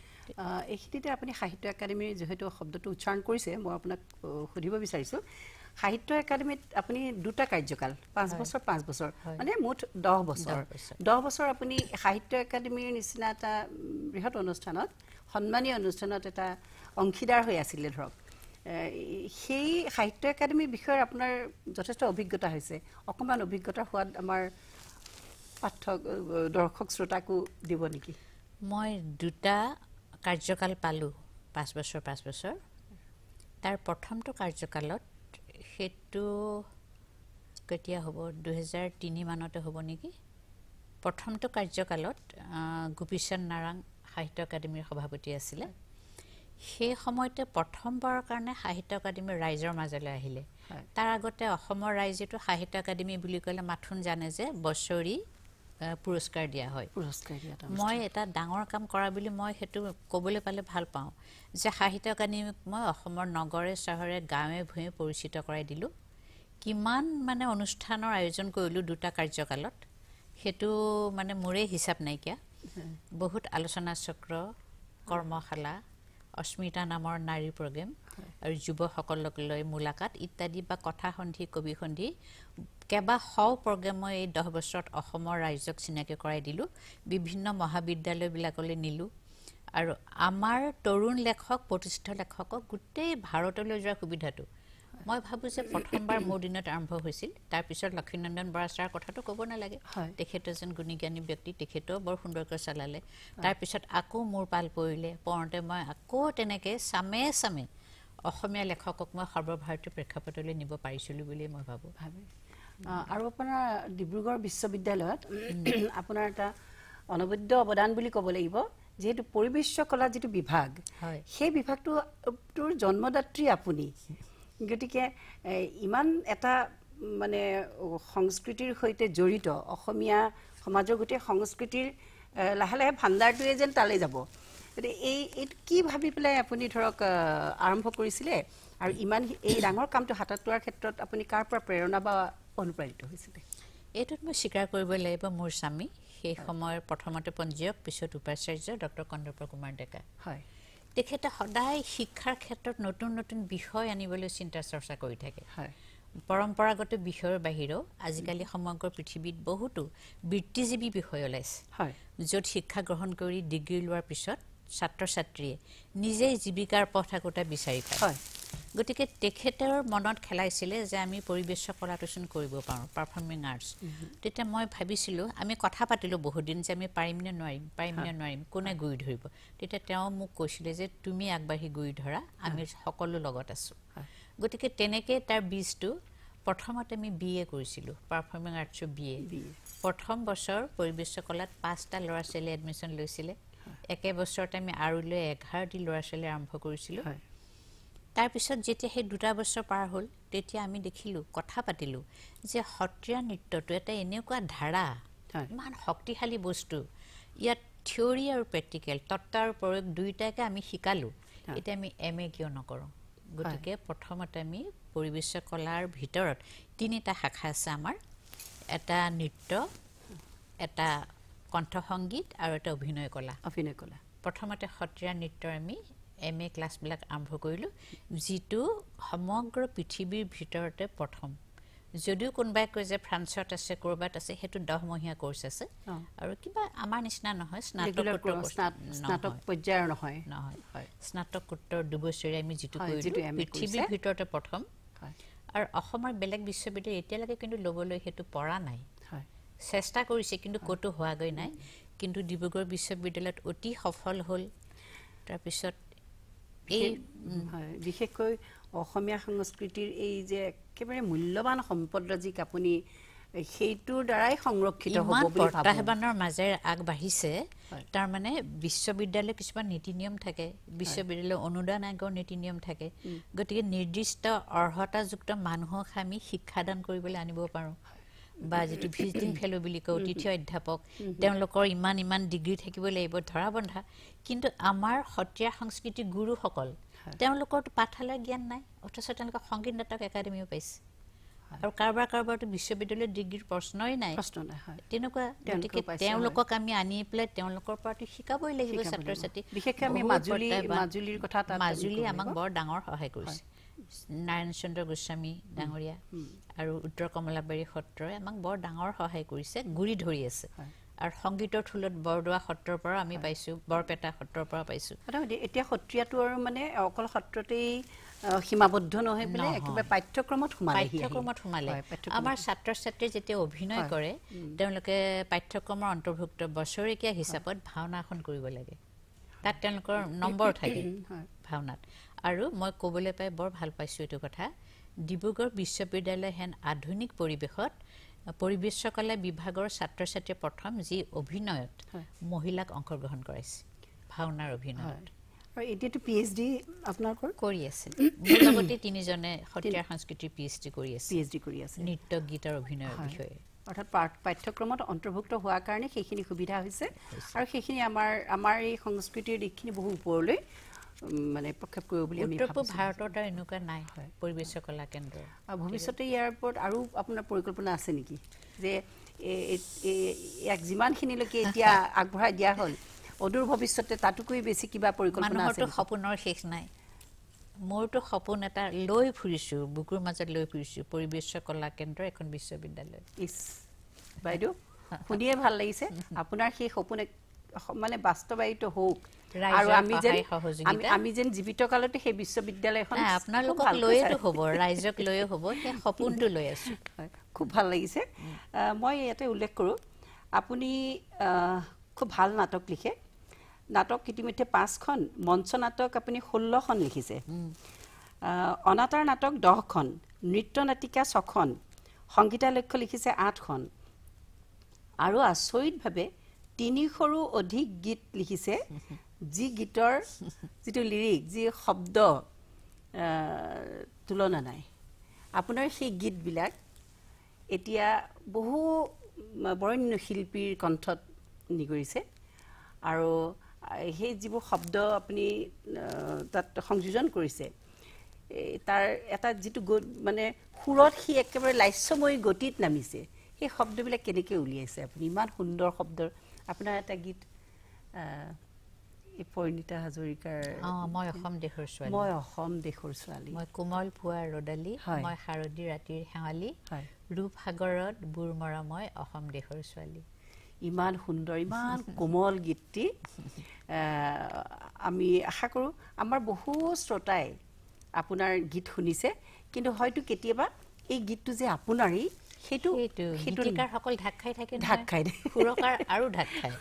এইখিনিতে আপুনি সাহিত্য একাডেমীৰ যিহেতু শব্দটো উচ্চাৰণ কৰিছে মই আপোনাক সুধিব বিচাৰিছোঁ সাহিত্য একাডেমিত আপুনি দুটা কাৰ্যকাল পাঁচ বছৰ পাঁচ বছৰ মানে মুঠ দহ বছৰ দহ বছৰ আপুনি সাহিত্য একাডেমিৰ নিচিনা এটা বৃহৎ অনুষ্ঠানত সন্মানীয় অনুষ্ঠানত এটা অংশীদাৰ হৈ আছিলে ধৰক সেই সাহিত্য একাডেমিৰ বিষয়ে আপোনাৰ যথেষ্ট অভিজ্ঞতা হৈছে অকমান অভিজ্ঞতা হোৱাত আমাৰ পাঠক দৰ্শক শ্ৰোতাকো দিব নেকি মই দুটা কাৰ্যকাল পালো পাঁচ বছৰ পাঁচ বছৰ তাৰ প্ৰথমটো কাৰ্যকালত হেতু কেতিয়া হ'ব দুই হাজাৰ তিনি মানতে হ'ব নেকি প্ৰথমটো কাৰ্যকালত গোপীচন্দ নাৰাং সাহিত্য একাডেমিৰ সভাপতি আছিলে সেই সময়তে প্ৰথমবাৰৰ কাৰণে সাহিত্য একাডেমিৰ ৰাইজৰ মাজলৈ আহিলে তাৰ আগতে অসমৰ ৰাইজেটো সাহিত্য একাডেমি বুলি ক'লে মাথোন জানে যে বছৰি পুৰস্কাৰ দিয়া হয় পুৰস্কাৰ দিয়া মই এটা ডাঙৰ কাম কৰা বুলি মই হেতু ক'বলৈ পালে ভাল পাওঁ যে সাহিত্য একাডেমিক মই অসমৰ নগৰে চহৰে গাঁৱে ভূঞে পৰিচিত কৰাই দিলোঁ কিমান মানে অনুষ্ঠানৰ আয়োজন কৰিলোঁ দুটা কাৰ্যকালত হেতু মানে মোৰে হিচাপ নাইকিয়া বহুত আলোচনা চক্ৰ কৰ্মশালা অস্মিতা নামৰ নাৰী প্ৰগ্ৰেম আৰু যুৱসকলক লৈ মুলাকাত ইত্যাদি বা কথা সন্ধি কবি সন্ধি কেবা শ প্ৰগ্ৰেম মই এই দহ বছৰত অসমৰ ৰাইজক চিনাকি কৰাই দিলোঁ বিভিন্ন মহাবিদ্যালয়বিলাকলৈ নিলোঁ আৰু আমাৰ তৰুণ লেখক প্ৰতিষ্ঠিত লেখকক গোটেই ভাৰতলৈ যোৱাৰ সুবিধাটো মই ভাবোঁ যে প্ৰথমবাৰ মোৰ দিনত আৰম্ভ হৈছিল তাৰপিছত লক্ষ্মীনন্দন বৰা ছাৰৰ কথাটো ক'ব নালাগে তেখেত এজন গুণীজ্ঞানী ব্যক্তি তেখেতেও বৰ সুন্দৰকৈ চলালে তাৰপিছত আকৌ মোৰ পাল পৰিলে পৰতে মই আকৌ তেনেকৈ চামে চামে অসমীয়া লেখকক মই সৰ্বভাৰতীয় প্ৰেক্ষাপটলৈ নিব পাৰিছিলোঁ বুলি মই ভাবোঁ আৰু আপোনাৰ ডিব্ৰুগড় বিশ্ববিদ্যালয়ত আপোনাৰ এটা অনবদ্য অৱদান বুলি ক'ব লাগিব যেহেতু পৰিবেশ কলা যেটো বিভাগ সেই বিভাগটোৰ জন্মদাত্ৰী আপুনি গতিকে ইমান এটা মানে সংস্কৃতিৰ সৈতে জড়িত অসমীয়া সমাজৰ গোটেই সংস্কৃতিৰ লাহে লাহে ভাণ্ডাৰটোৱে যেন তালৈ যাব গতিকে এই এইটো কি ভাবি পেলাই আপুনি ধৰক আৰম্ভ কৰিছিলে আৰু ইমান এই ডাঙৰ কামটো হাতত লোৱাৰ ক্ষেত্ৰত আপুনি কাৰ পৰা প্ৰেৰণা বা অনুপ্ৰাণিত হৈছিলে এইটোত মই স্বীকাৰ কৰিব লাগিব মোৰ স্বামী সেই সময়ৰ প্ৰথমতে পঞ্জীয়ক পিছত উপাচাৰ্য ডক্টৰ কন্দৰ্প কুমাৰ ডেকা হয় তেখেতে সদায় শিক্ষাৰ ক্ষেত্ৰত নতুন নতুন বিষয় আনিবলৈ চিন্তা চৰ্চা কৰি থাকে হয় পৰম্পৰাগত বিষয়ৰ বাহিৰেও আজিকালি সমগ্ৰ পৃথিৱীত বহুতো বৃত্তিজীৱী বিষয় ওলাইছে হয় য'ত শিক্ষা গ্ৰহণ কৰি ডিগ্ৰী লোৱাৰ পিছত ছাত্ৰ ছাত্ৰীয়ে নিজেই জীৱিকাৰ পথ একোটা বিচাৰি পায় হয় গতিকে তেখেতৰ মনত খেলাইছিলে যে আমি পৰিবেশ কলাটোচোন কৰিব পাৰোঁ পাৰফৰ্মিং আৰ্টছ তেতিয়া মই ভাবিছিলোঁ আমি কথা পাতিলোঁ বহুত দিন যে আমি পাৰিম নে নোৱাৰিম পাৰিম নে নোৱাৰিম কোনে গুৰি ধৰিব তেতিয়া তেওঁ মোক কৈছিলে যে তুমি আগবাঢ়ি গুৰি ধৰা আমি সকলো লগত আছোঁ গতিকে তেনেকৈ তাৰ বীজটো প্ৰথমতে আমি বি এ কৰিছিলোঁ পাৰফৰ্মিং আৰ্টছৰ বি এ প্ৰথম বছৰ পৰিবেশ কলাত পাঁচটা ল'ৰা ছোৱালী এডমিশ্যন লৈছিলে একে বছৰতে আমি আৰু লৈ এঘাৰটি ল'ৰা ছোৱালী আৰম্ভ কৰিছিলোঁ তাৰপিছত যেতিয়া সেই দুটা বছৰ পাৰ হ'ল তেতিয়া আমি দেখিলোঁ কথা পাতিলোঁ যে সত্ৰীয়া নৃত্যটো এটা এনেকুৱা ধাৰা ইমান শক্তিশালী বস্তু ইয়াত থিয়ৰী আৰু প্ৰেক্টিকেল তত্ত্ব আৰু প্ৰয়োগ দুয়োটাকে আমি শিকালোঁ এতিয়া আমি এম এ কিয় নকৰোঁ গতিকে প্ৰথমতে আমি পৰিবেশ কলাৰ ভিতৰত তিনিটা শাখা আছে আমাৰ এটা নৃত্য এটা কণ্ঠসংগীত আৰু এটা অভিনয় কলা অভিনয় কলা প্ৰথমতে সত্ৰীয়া নৃত্যৰ আমি এম এ ক্লাছবিলাক আৰম্ভ কৰিলোঁ যিটো সমগ্ৰ পৃথিৱীৰ ভিতৰতে প্ৰথম যদিও কোনোবাই কয় যে ফ্ৰান্সত আছে ক'ৰবাত আছে সেইটো দহমহীয়া কোৰ্চ আছে আৰু কিবা আমাৰ নিচিনা নহয় স্নাতক পৰ্যায়ৰ নহয় নহয় স্নাতকোত্তৰ দুবছৰীয়া আমি যিটো কৰিলোঁ পৃথিৱীৰ ভিতৰতে প্ৰথম আৰু অসমৰ বেলেগ বিশ্ববিদ্যালয় এতিয়ালৈকে কিন্তু ল'বলৈ সেইটো পৰা নাই চেষ্টা কৰিছে কিন্তু ক'তো হোৱাগৈ নাই কিন্তু ডিব্ৰুগড় বিশ্ববিদ্যালয়ত অতি সফল হ'ল তাৰপিছত এই বিশেষকৈ অসমীয়া সংস্কৃতিৰ এই যে একেবাৰে মূল্যৱান সম্পদৰাজিক আপুনি সেইটোৰ দ্বাৰাই সংৰক্ষিত হ'ব বুলি ভাবোঁ প্ৰত্যাহ্বানৰ মাজেৰে আগবাঢ়িছে তাৰমানে বিশ্ববিদ্যালয়ৰ কিছুমান নীতি নিয়ম থাকে বিশ্ববিদ্যালয়ৰ অনুদান আয়োগৰ নীতি নিয়ম থাকে গতিকে নিৰ্দিষ্ট অৰ্হতাযুক্ত মানুহক আমি শিক্ষাদান কৰিবলৈ আনিব পাৰোঁ বা যিটো ভিজিটিং ফেলো বুলি কওঁ অতিথি অধ্যাপক তেওঁলোকৰ ইমান ইমান ডিগ্ৰী থাকিব লাগিব ধৰা বন্ধা কিন্তু আমাৰ সত্ৰীয়া সংস্কৃতিৰ গুৰুসকল তেওঁলোকৰতো পাঠশালাৰ জ্ঞান নাই অথচ তেওঁলোকে সংগীত নাটক একাডেমিও পাইছে আৰু কাৰোবাৰ কাৰোবাৰতো বিশ্ববিদ্যালয়ৰ ডিগ্ৰীৰ প্ৰশ্নই নাই তেনেকুৱা গতিকে তেওঁলোকক আমি আনি পেলাই তেওঁলোকৰ পৰাতো শিকাবই লাগিব ছাত্ৰ ছাত্ৰী বিশেষকৈ আমি মাজুলী মাজুলীৰ কথা মাজুলী আমাক বৰ ডাঙৰ সহায় কৰিছে নাৰায়ণ চন্দ্ৰ গোস্বামী ডাঙৰীয়া আৰু উত্তৰ কমলাবাৰী সত্ৰই আমাক বৰ ডাঙৰ সহায় কৰিছে, গুৰি ধৰি আছে। আৰু সংগীতৰ থূলত বৰদোৱা সত্ৰৰ পৰা আমি পাইছোঁ, বৰপেটা সত্ৰৰ পৰা পাইছোঁ। এতিয়া সত্ৰীয়াটো আৰু মানে অকল সত্ৰতেই সীমাবদ্ধ নহয় বোলে, একেবাৰে পাঠ্যক্ৰমত সোমালে। পাঠ্যক্ৰমত সোমালে আমাৰ ছাত্ৰ ছাত্ৰী যেতিয়া অভিনয় কৰে তেওঁলোকে পাঠ্যক্ৰমৰ অন্তৰ্ভুক্ত বছৰেকীয়া হিচাপত ভাওনা এখন কৰিব লাগে, তাত তেওঁলোকৰ নম্বৰ থাকে ভাওনাত। আৰু মই ক'বলৈ পাই বৰ ভাল পাইছোঁ এইটো কথা, ডিব্ৰুগড় বিশ্ববিদ্যালয় হেন আধুনিক পৰিৱেশত পৰিৱেশকলা বিভাগৰ ছাত্ৰ ছাত্ৰীয়ে প্ৰথম যি অভিনয়ত মহিলাক অংশগ্ৰহণ কৰাইছে ভাওনাৰ অভিনয়ত। আৰু এতিয়াতো পি এইচ ডি আপোনালোকৰ কৰি আছে, মোৰ লগতে তিনিজনে সত্ৰীয়া সংস্কৃতিৰ পি এইচ ডি কৰি আছে, পি এইচ ডি কৰি আছে নৃত্য গীত আৰু অভিনয়ৰ বিষয়ে। অৰ্থাৎ পাঠ্যক্ৰমত অন্তৰ্ভুক্ত হোৱাৰ কাৰণে সেইখিনি সুবিধা হৈছে আৰু সেইখিনি আমাৰ আমাৰ এই সংস্কৃতিৰ দিশখিনি বহু ওপৰলৈ মানে প্ৰক্ষেপ কৰিব বুলি আমি উত্তৰ ভাৰতত এনেকুৱা নাই পৰিৱেশকলা কেন্দ্ৰ। আৰু ভৱিষ্যতে ইয়াৰ ওপৰত আৰু আপোনাৰ পৰিকল্পনা আছে নেকি, যে ইয়াক যিমানখিনিলৈকে এতিয়া আগবঢ়াই দিয়া হ'ল অদূৰ ভৱিষ্যতে তাতোকৈ বেছি কিবা পৰিকল্পনা আছে? মানুহৰতো সপোনৰ শেষ নাই। মোৰতো সপোন এটা লৈ ফুৰিছোঁ, বুকুৰ মাজত লৈ ফুৰিছোঁ, পৰিৱেশকলা কেন্দ্ৰ এখন বিশ্ববিদ্যালয়। ইছ বাইদেউ, শুনিয়ে ভাল লাগিছে। আপোনাৰ সেই সপোন মানে বাস্তৱায়িত হওক আৰু আমি যেন আমি যেন জীৱিত কালতে সেই বিশ্ববিদ্যালয়খন আপোনালোকক লৈয়েতো হ'ব, ৰাইজক লৈয়ে হ'ব, সেই সপোনটো লৈ আছোঁ। খুব ভাল লাগিছে। মই ইয়াতে উল্লেখ কৰোঁ, আপুনি খুব ভাল নাটক লিখে। নাটক ইতিমধ্যে পাঁচখন, মঞ্চ নাটক আপুনি ষোল্লখন লিখিছে, অনাতাঁৰ নাটক দহখন, নৃত্য নাটিকা ছখন, সংগীতালক্ষ্য লিখিছে আঠখন আৰু আচৰিতভাৱে তিনিশৰো অধিক গীত লিখিছে, যি গীতৰ যিটো লিৰিক, যি শব্দ তুলনা নাই। আপোনাৰ সেই গীতবিলাক এতিয়া বহু বৰেণ্য শিল্পীৰ কণ্ঠত নিগৰিছে আৰু সেই যিবোৰ শব্দ আপুনি তাত সংযোজন কৰিছে তাৰ এটা যিটো মানে সুৰত সি একেবাৰে লাস্যময়ী গতিত নামিছে, সেই শব্দবিলাক কেনেকৈ উলিয়াইছে আপুনি? ইমান সুন্দৰ শব্দৰ আপোনাৰ এটা গীত এই পৰিণীতা হাজৰিকাৰ মই অসম দেশৰ ছোৱালী, মই অসম দেশৰ ছোৱালী, মই কোমল পুৱাৰ ৰদালি, মই শাৰদী ৰাতিৰ শেৱালি, ৰূপ সাগৰত বুৰ মৰা মই অসম দেশৰ ছোৱালী। ইমান সুন্দৰ, ইমান কোমল গীতটি আমি আশা কৰোঁ আমাৰ বহু শ্ৰোতাই আপোনাৰ গীত শুনিছে, কিন্তু হয়তো কেতিয়াবা এই গীতটো যে আপোনাৰেই সেইটো গীতিকাৰ সকল ঢাক খাই থাকে, ঢাক খাই সুৰকাৰ আৰু ঢাক খায়,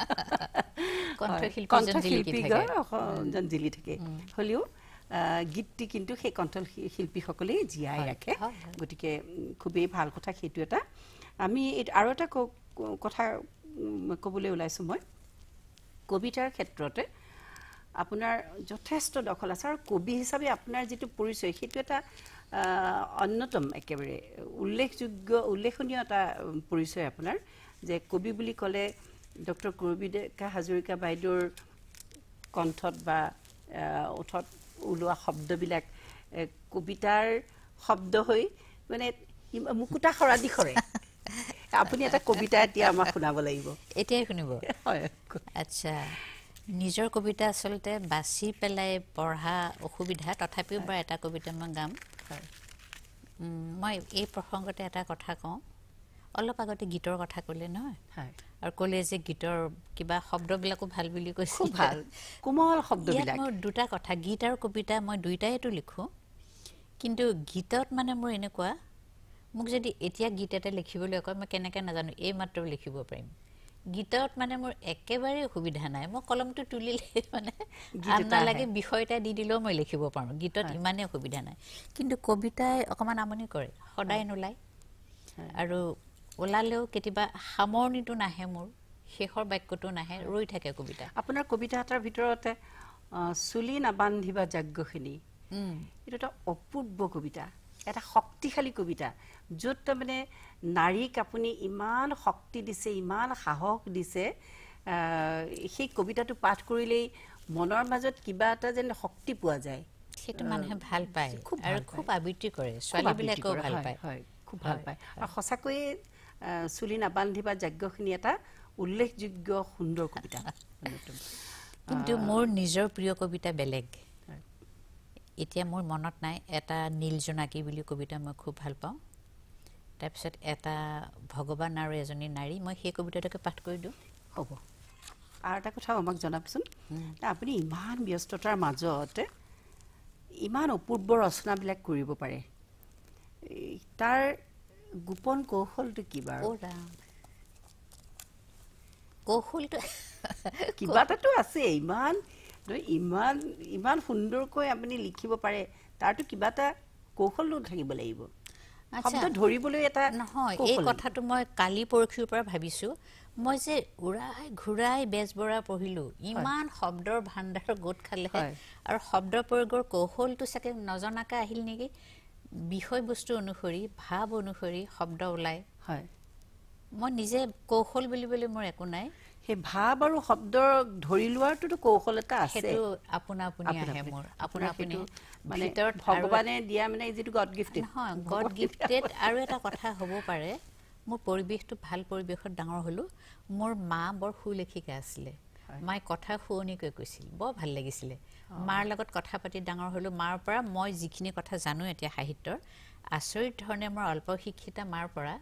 কণ্ঠশিল্পীজন জিলি থাকে। হ'লেও গীতটি কিন্তু সেই কণ্ঠশিল্পীসকলেই জীয়াই ৰাখে, গতিকে খুবেই ভাল কথা সেইটো এটা। আমি আৰু এটা কথা ক'বলৈ ওলাইছোঁ, মই কবিতাৰ ক্ষেত্ৰতে আপোনাৰ যথেষ্ট দখল আছে আৰু কবি হিচাপে আপোনাৰ যিটো পৰিচয় সেইটো এটা অন্যতম একেবাৰে উল্লেখযোগ্য উল্লেখনীয় এটা পৰিচয় আপোনাৰ, যে কবি বুলি ক'লে ডক্টৰ কৰবীকা হাজৰিকা বাইদেউৰ কণ্ঠত বা ওঠত ওলোৱা শব্দবিলাক কবিতাৰ শব্দ হৈ মানে মুকুতা সৰাদি সৰে। আপুনি এটা কবিতা এতিয়া আমাক শুনাব লাগিব। এতিয়াই শুনিব? হয়। আচ্ছা, নিজৰ কবিতা আচলতে বাছি পেলাই পঢ়া অসুবিধা, তথাপিও বাৰু এটা কবিতা মই গাম। মই এই প্ৰসংগতে এটা কথা কওঁ, অলপ আগতে গীতৰ কথা ক'লে নহয়, আৰু ক'লে যে গীতৰ কিবা শব্দবিলাকো ভাল বুলি কৈছে, ভাল কোমল শব্দবিলাক। মোৰ দুটা কথা, গীত আৰু কবিতা মই দুইটাইতো লিখোঁ, কিন্তু গীতত মানে মোৰ এনেকুৱা, মোক যদি এতিয়া গীত এটা লিখিবলৈ কয় মই কেনেকৈ নাজানো, এই মাত্ৰ লিখিব পাৰিম। গীতত মানে মোৰ একেবাৰে অসুবিধা নাই, মই কলমটো তুলিলে মানে নালাগে বিষয় এটা দি দিলেও মই লিখিব পাৰোঁ, গীতত ইমানেই অসুবিধা নাই। কিন্তু কবিতাই অকণমান আমনি কৰে, সদায় নোলায়, আৰু ওলালেও কেতিয়াবা সামৰণিটো নাহে, মোৰ শেষৰ বাক্যটো নাহে, ৰৈ থাকে কবিতা। আপোনাৰ কবিতা এটাৰ ভিতৰতে চুলি নাবান্ধিবা যাজ্ঞখিনি, এইটো এটা অপূৰ্ব কবিতা, এটা শক্তিশালী কবিতা, য'ত তাৰমানে নাৰীক আপুনি ইমান শক্তি দিছে, ইমান সাহস দিছে, সেই কবিতাটো পাঠ কৰিলেই মনৰ মাজত কিবা এটা যেন শক্তি পোৱা যায়। সেইটো মানুহে ভাল পায় আৰু খুব আবৃত্তি কৰে, ছোৱালীবিলাকেও ভাল পায়। হয়, খুব ভাল পায়। আৰু সঁচাকৈয়ে চুলি নাবান্ধিবা যাজ্ঞখিনি এটা উল্লেখযোগ্য সুন্দৰ কবিতা। কিন্তু মোৰ নিজৰ প্ৰিয় কবিতা বেলেগ, এতিয়া মোৰ মনত নাই এটা নীল জোনাকী বুলি কবিতা মই খুব ভাল পাওঁ তাৰপিছত এটা ভগৱান আৰু এজনী নাৰী মই সেই কবিতাটোকে পাঠ কৰি দিওঁ হ'ব আৰু এটা কথা আমাক জনাবচোন আপুনি ইমান ব্যস্ততাৰ মাজতে ইমান অপূৰ্ব ৰচনাবিলাক কৰিব পাৰে তাৰ গোপন কৌশলটো কি বাৰু কৌশলটো কিবা এটাতো আছে ইমান ইমান ইমান সুন্দৰকৈ আপুনি লিখিব পাৰে তাৰতো কিবা এটা কৌশল থাকিব লাগিব শব্দ ধৰিবলৈ এটা নহয় এই কথাটো মই কালি পৰখিৰ পৰা ভাবিছো মই যে উৰাই ঘুৰাই বেজবৰা পঢ়িলো ইমান শব্দৰ ভাণ্ডাৰ গোট খালে আৰু শব্দ প্ৰয়োগৰ কৌশলটো চাগে নজনাকে আহিল নেকি বিষয়বস্তু অনুসৰি ভাৱ অনুসৰি শব্দ ওলাই হয় মই নিজে কৌশল বুলিবলৈ মোৰ একো নাই হে ভাৱ আৰু শব্দ ধৰি লোৱাৰটো কৌশল এটা আছে হেতু আপনা আপুনি আহে মোৰ আপনা আপুনি মানে ভগৱানে দিয়া মানে যেটো গড গিফটেড নহয় গড গিফটেড আৰু এটা কথা হ'ব পাৰে মোৰ পৰিবেশটো ভাল পৰিবেশত ডাঙৰ হলো মোৰ মা বৰ সুলেখিকা আছিল মাই কথা শুৱনিকৈ কৈছিল বৰ ভাল লাগিছিল মাৰ লগত কথা পাতি ডাঙৰ হলো মাৰ পৰা মই যিখিনি কথা জানো এতিয়া সাহিত্যৰ আচৰিত ধৰণে মোৰ অল্প শিক্ষিতা মাৰ পৰা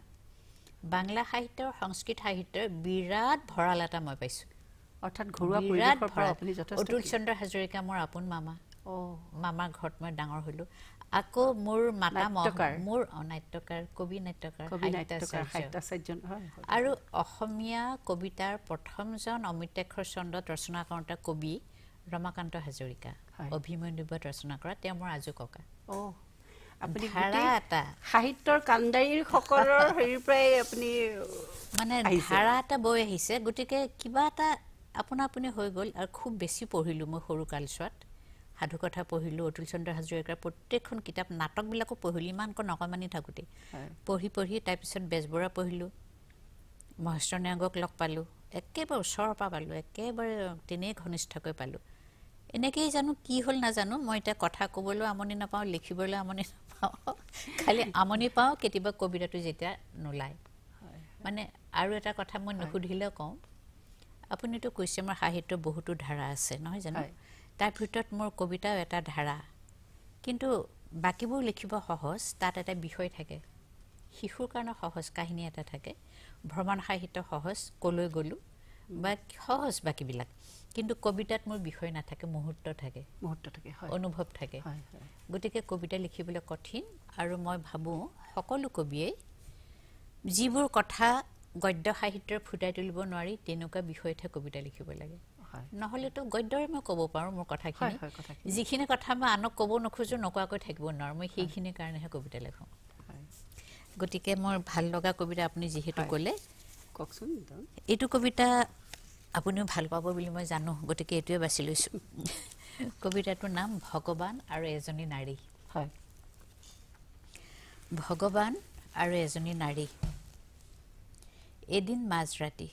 বাংলা সাহিত্য সংস্কৃত সাহিত্যৰ বিৰাট ভৰাল এটা মই পাইছো অৰ্থাৎ ঘৰুৱা পৰিবেশৰ পৰা আপুনি যথেষ্ট অতুল চন্দ্ৰ হাজৰিকা মোৰ আপোন মামা ও মামাৰ ঘৰত মই ডাঙৰ হলো আকৌ মোৰ মাতা মোৰ নাট্যকাৰ কবি নাট্যকাৰ সাহিত্যাচাৰ্য আৰু অসমীয়া কবিতাৰ প্ৰথমজন অমিতাক্ষৰ ছন্দত ৰচনা কৰোঁতা কবি ৰমাকান্ত হাজৰিকা অভিমন্যুবত ৰচনা কৰা তেওঁ মোৰ আজু ককা ও আপুনি ধাৰা এটা সাহিত্যৰ কাণ্ডাৰীৰ সকলৰ হেৰিৰ পৰাই আপুনি মানে ধাৰা এটা বৈ আহিছে গতিকে কিবা এটা আপোনা আপুনি হৈ গ'ল আৰু খুব বেছি পঢ়িলো মই সৰু কালছোৱাত সাধু কথা পঢ়িলো অতুল চন্দ্ৰ হাজৰিকাৰ প্ৰত্যেকখন কিতাপ নাটকবিলাকো পঢ়িলো ইমানকৈ নকমানি থাকোতে পঢ়ি পঢ়ি তাৰপিছত বেজবৰা পঢ়িলো মহেশ্বৰ নেওগক লগ পালো একেবাৰে ওচৰৰ পৰা পালো একেবাৰে তেনেই ঘনিষ্ঠকৈ পালো এনেকেই জানো কি হল নাজানো মই এটা কথা ক'বলৈ আমনি নাপাওঁ লিখিবলৈ আমনি নাপাওঁ খালি আমনি পাওঁ কেতিয়াবা কবিতাটো যেতিয়া নোলায় মানে আৰু এটা কথা মই নুসুধিলেও কওঁ আপুনিতো কৈছে মোৰ সাহিত্যৰ বহুতো ধাৰা আছে নহয় জানো তাৰ ভিতৰত মোৰ কবিতাও এটা ধাৰা কিন্তু বাকিবোৰ লিখিব সহজ তাত এটা বিষয় থাকে শিশুৰ কাৰণে সহজ কাহিনী এটা থাকে ভ্ৰমণ সাহিত্য সহজ কলৈ গলো বা সহজ বাকিবিলাক কিন্তু কবিতাত মোৰ বিষয় নাথাকে মুহূৰ্ত থাকে মুহূৰ্ত থাকে হয় অনুভৱ থাকে গতিকে কবিতা লিখিবলৈ কঠিন আৰু মই ভাবো সকলো কবিয়ে যিবোৰ কথা গদ্য সাহিত্যৰ ফুটাই তুলিব নোৱাৰি তেনেকুৱা বিষয়তে কবিতা লিখিব লাগে নহলে তো গদ্যৰে মই ক'ব পাৰো মোৰ কথাখিনি যিখিনি কথা মই আনক ক'ব নখোজো নকোৱাকৈ থাকিব নোৱাৰো মই সেইখিনি কাৰণেহে কবিতা লিখো গতিকে মোৰ ভাল লগা কবিতা আপুনি যেহেতু ক'লে কওকচোন এইটো কবিতা আপুনিও ভাল পাব বুলি মই জানো গতিকে এটোৱে বাছি লৈছো কবিতাটোৰ নাম ভগৱান আৰু এজনী নাৰী হয় ভগৱান আৰু এজনী নাৰী এদিন মাঝৰাতি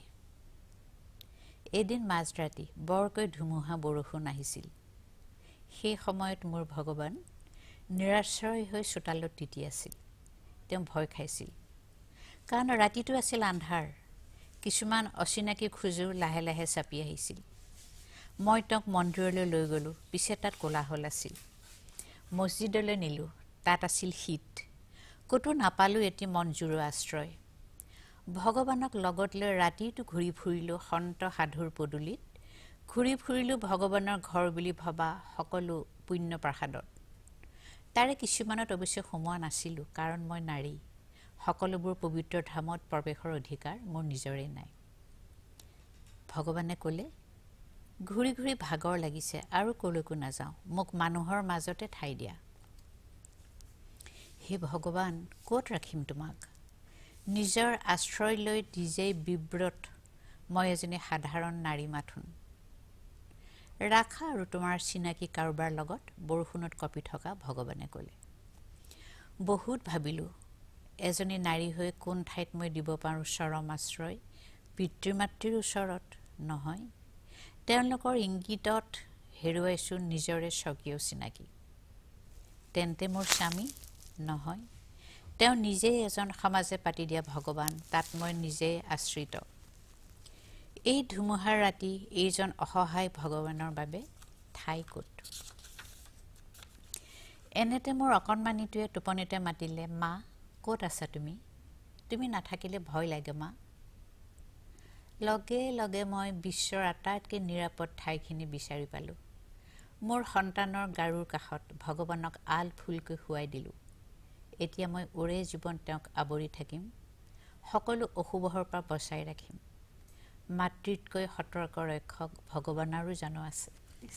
এদিন মাঝৰাতি বৰকৈ ধুমুহা বৰষুণ আহিছিল সেই সময়ত মোৰ ভগৱান নিৰাশ্ৰয় হৈ চোতালত তিতি আছিল তেওঁ ভয় খাইছিল কাৰণ ৰাতিটো আছিল আন্ধাৰ কিছুমান অচিনাকি খুজুৰ লাহে লাহে চাপি আহিছিল মই তেওঁক মন্দিৰলৈ লৈ গলো পিছে তাত কোলাহল আছিল মছজিদলৈ নিলো তাত আছিল শীত কতো নাপালো এটি মনজুৰ আশ্ৰয় ভগৱানক লগত লৈ ৰাতিটো ঘূৰি ফুৰিলো সন্ত সাধুৰ পদুলিত ঘূৰি ফুৰিলো ভগৱানৰ ঘৰ বুলি ভবা সকলো পুণ্য প্ৰাসাদত তাৰে কিছুমানত অৱশ্যে সোমোৱা নাছিলো কাৰণ মই নাৰী সকলোবোৰ পবিত্ৰ ধামত প্ৰৱেশৰ অধিকাৰ মোৰ নিজৰে নাই ভগৱানে ক'লে ঘূৰি ঘূৰি ভাগৰ লাগিছে আৰু কলৈকো নাযাওঁ মোক মানুহৰ মাজতে ঠাই দিয়া হে ভগৱান ক'ত ৰাখিম তোমাক নিজৰ আশ্ৰয় লৈ নিজেই বিব্ৰত মই এজনী সাধাৰণ নাৰী মাথোন ৰাখা আৰু তোমাৰ চিনাকি কাৰোবাৰ লগত বৰষুণত কপি থকা ভগৱানে ক'লে বহুত ভাবিলো এজনী নাৰী হৈ কোন ঠাইত মই দিব পাৰো চৰম আশ্ৰয় পিতৃ মাতৃৰ ওচৰত নহয় তেওঁলোকৰ ইংগিতত হেৰুৱাইছো নিজৰে স্বকীয় চিনাকি তেন্তে মোৰ স্বামী নহয় তেওঁ নিজে এজন সমাজে পাতি দিয়া ভগৱান তাত মই নিজে আশ্ৰিত এই ধুমুহাৰ ৰাতি এইজন অসহায় ভগৱানৰ বাবে ঠাই ক'ত এনেতে মোৰ অকণমানিটোৱে টোপনিতে মাতিলে, মা ক'ত আছা তুমি? তুমি নাথাকিলে ভয় লাগে মা। লগে লগে মই বিশ্বৰ আটাইতকৈ নিৰাপদ ঠাইখিনি বিচাৰি পালোঁ। মোৰ সন্তানৰ গাৰুৰ কাষত ভগৱানক আল ফুলকৈ শুৱাই দিলোঁ। এতিয়া মই ওৰে জীৱন তেওঁক আৱৰি থাকিম, সকলো অশুভৰ পৰা বচাই ৰাখিম। মাতৃতকৈ সতৰ্ক ৰক্ষক ভগৱানৰো জানো আছে।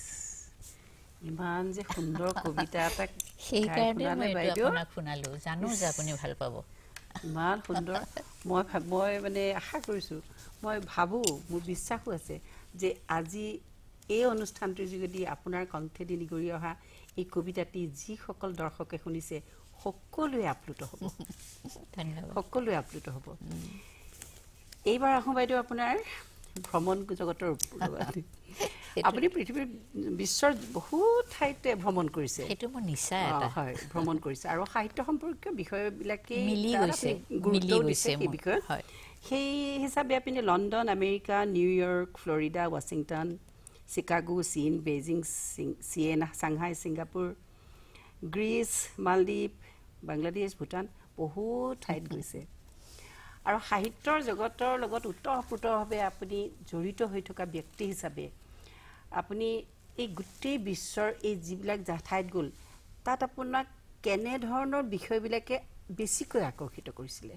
ইমান যে সুন্দৰ কবিতা এটা সেইকাৰণে মই এইটো আপোনাক শুনালোঁ, জানো যে আপুনি ভাল পাব। ইমান সুন্দৰ। মই মই মানে আশা কৰিছোঁ, মই ভাবোঁ, মোৰ বিশ্বাসো আছে যে আজি এই অনুষ্ঠানটোৰ যোগেদি আপোনাৰ কণ্ঠেদি নিগৰি অহা এই কবিতাটি যিসকল দৰ্শকে শুনিছে সকলোৱে আপ্লুত হ'ব। ধন্যবাদ। সকলোৱে আপ্লুত হ'ব। এইবাৰ আহোঁ বাইদেউ আপোনাৰ ভ্ৰমণ জগতৰ আপুনি পৃথিৱীৰ বিশ্বৰ বহুত ঠাইতে ভ্ৰমণ কৰিছে। সেইটো মোৰ নিচা এটা। হয়, ভ্ৰমণ কৰিছে আৰু সাহিত্য সম্পৰ্কীয় বিষয়বিলাকে মিলি গৈছে, গুৰুত্ব দিছে সেই বিষয়ত। সেই হিচাপে আপুনি London, America, New York, Florida, Washington, Chicago, চীন, বেইজিং, চিয়েনা, চাংহাই, ছিংগাপুৰ, গ্ৰীচ, মালদ্বীপ, বাংলাদেশ, ভূটান বহুত ঠাইত গৈছে। আৰু সাহিত্যৰ জগতৰ লগত ওতঃপ্ৰোতভাৱে আপুনি জড়িত হৈ থকা ব্যক্তি হিচাপে আপুনি এই গোটেই বিশ্বৰ এই যিবিলাক ঠাইত গ'ল তাত আপোনাক কেনেধৰণৰ বিষয়বিলাকে বেছিকৈ আকৰ্ষিত কৰিছিলে?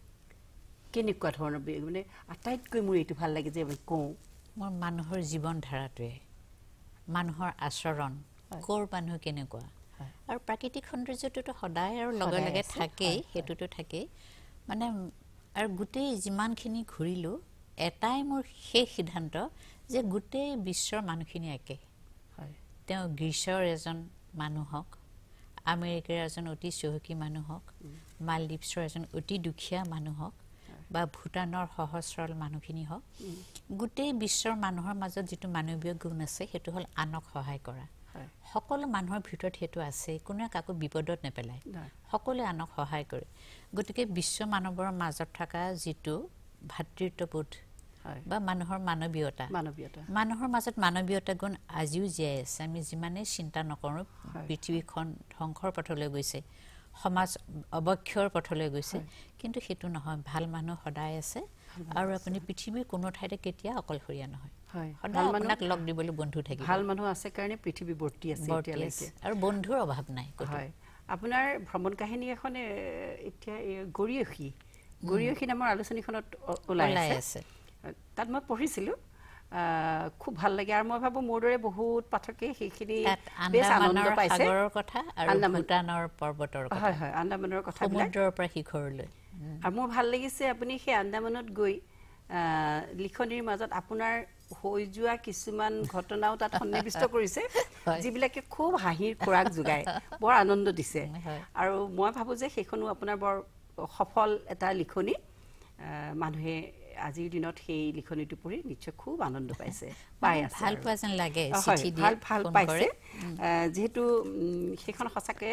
কেনেকুৱা ধৰণৰ মানে আটাইতকৈ মোৰ এইটো ভাল লাগে যে কওঁ? মোৰ মানুহৰ জীৱন ধাৰাটোৱে, মানুহৰ আচৰণ, ক'ৰ মানুহ কেনেকুৱা, আৰু প্ৰাকৃতিক সৌন্দৰ্যটোতো সদায় আৰু লগে লগে থাকেই, সেইটোতো থাকেই। মানে আৰু গোটেই যিমানখিনি ঘূৰিলোঁ এটাই মোৰ শেষ সিদ্ধান্ত যে গোটেই বিশ্বৰ মানুহখিনি একে। তেওঁ গ্ৰীচৰ এজন মানুহ হওক, আমেৰিকাৰ এজন অতি চহকী মানুহ হওক, মালদ্বীপছৰ এজন অতি দুখীয়া মানুহ হওক, বা ভূটানৰ সহজ সৰল মানুহখিনি হওক, গোটেই বিশ্বৰ মানুহৰ মাজত যিটো মানৱীয় গুণ আছে সেইটো হ'ল আনক সহায় কৰা। সকলো মানুহৰ ভিতৰত সেইটো আছে, কোনোৱে কাকো বিপদত নেপেলায়, সকলোৱে আনক সহায় কৰে। গতিকে বিশ্ব মানৱৰ মাজত থকা যিটো ভাতৃত্ববোধ বা মানুহৰ মানৱীয়তা, মানুহৰ মাজত মানৱীয়তা গুণ আজিও জীয়াই আছে। আমি যিমানেই চিন্তা নকৰোঁ পৃথিৱীখন ধ্বংসৰ পথলৈ গৈছে, সমাজ অৱক্ষয়ৰ পথলৈ গৈছে, কিন্তু সেইটো নহয়, ভাল মানুহ সদায় আছে। আৰু আপুনি পৃথিৱীৰ কোনো ঠাইতে কেতিয়া অকলশৰীয়া নহয়, সদায় আপোনাক লগ দিবলৈ বন্ধু থাকিব। ভাল মানুহ আছে কাৰণে পৃথিৱী বৰ্তি আছে আৰু বন্ধুৰ অভাৱ নাই। হয়, আপোনাৰ ভ্ৰমণ কাহিনী এখন এতিয়া গৰিয়সী গৰিয়সী নামৰ আলোচনীখনত ওলাই আছে, তাত মই পঢ়িছিলোঁ, খুব ভাল লাগে। আৰু মই ভাবোঁ মোৰ দৰে বহুত পাঠকে সেইখিনি বেছ আনন্দ পাইছে। ভূটানৰ পৰ্বতৰ কথা, হয় হয়, আন্দামানৰ কথা, সমুদ্ৰৰ পৰা শিখৰলৈ। আৰু মোৰ ভাল লাগিছে আপুনি সেই আন্দামানত গৈ লিখনিৰ মাজত আপোনাৰ হৈ যোৱা কিছুমান ঘটনাও তাত সন্নিৱিষ্ট কৰিছে, যিবিলাকে খুব হাঁহিৰ খোৰাক যোগায়, বৰ আনন্দ দিছে। আৰু মই ভাবোঁ যে সেইখনো আপোনাৰ বৰ সফল এটা লিখনি। মানুহে আজিৰ দিনত সেই লিখনিটো পঢ়ি নিশ্চয় খুব আনন্দ পাইছে, পাই আছে, ভাল পোৱা যেন লাগে, ভাল ভাল পাইছে। যিহেতু সেইখন সঁচাকৈ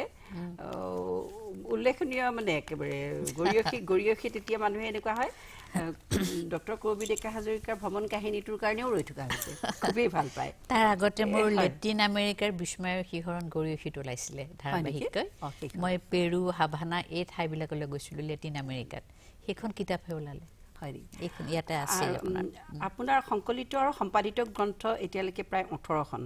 উল্লেখনীয়, মানে একেবাৰে গৰিয়সী গৰিয়সী তেতিয়া মানুহে এনেকুৱা হয়, ডক্টৰ কবি ডেকা হাজৰিকাৰ ভ্ৰমণ কাহিনীটোৰ কাৰণেও ৰৈ থকা হৈছে, খুবেই ভাল পায়। তাৰ আগতে মোৰ লেটিন আমেৰিকাৰ বিস্ময়ৰ শিহৰণ গৰিয়সীত ওলাইছিলে ধাৰাবাহিককৈ। মই পেৰু, হাভানা এই ঠাইবিলাকলৈ গৈছিলোঁ লেটিন আমেৰিকাত, সেইখন কিতাপহে ওলালে। ইয়াতে আছে আপোনাৰ সংকলিত আৰু সম্পাদিত গ্ৰন্থ এতিয়ালৈকে প্ৰায় ওঠৰখন।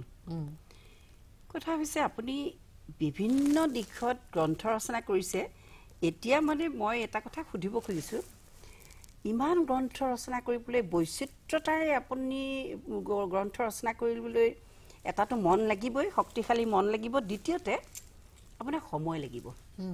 কথা হৈছে আপুনি বিভিন্ন দিশত গ্ৰন্থ ৰচনা কৰিছে। এতিয়া মানে মই এটা কথা সুধিব খুজিছোঁ, ইমান গ্ৰন্থ ৰচনা কৰিবলৈ বৈচিত্ৰতাৰে আপুনি গ্ৰন্থ ৰচনা কৰিবলৈ এটাতো মন লাগিবই, শক্তিশালী মন লাগিব, দ্বিতীয়তে আপোনাৰ সময় লাগিব।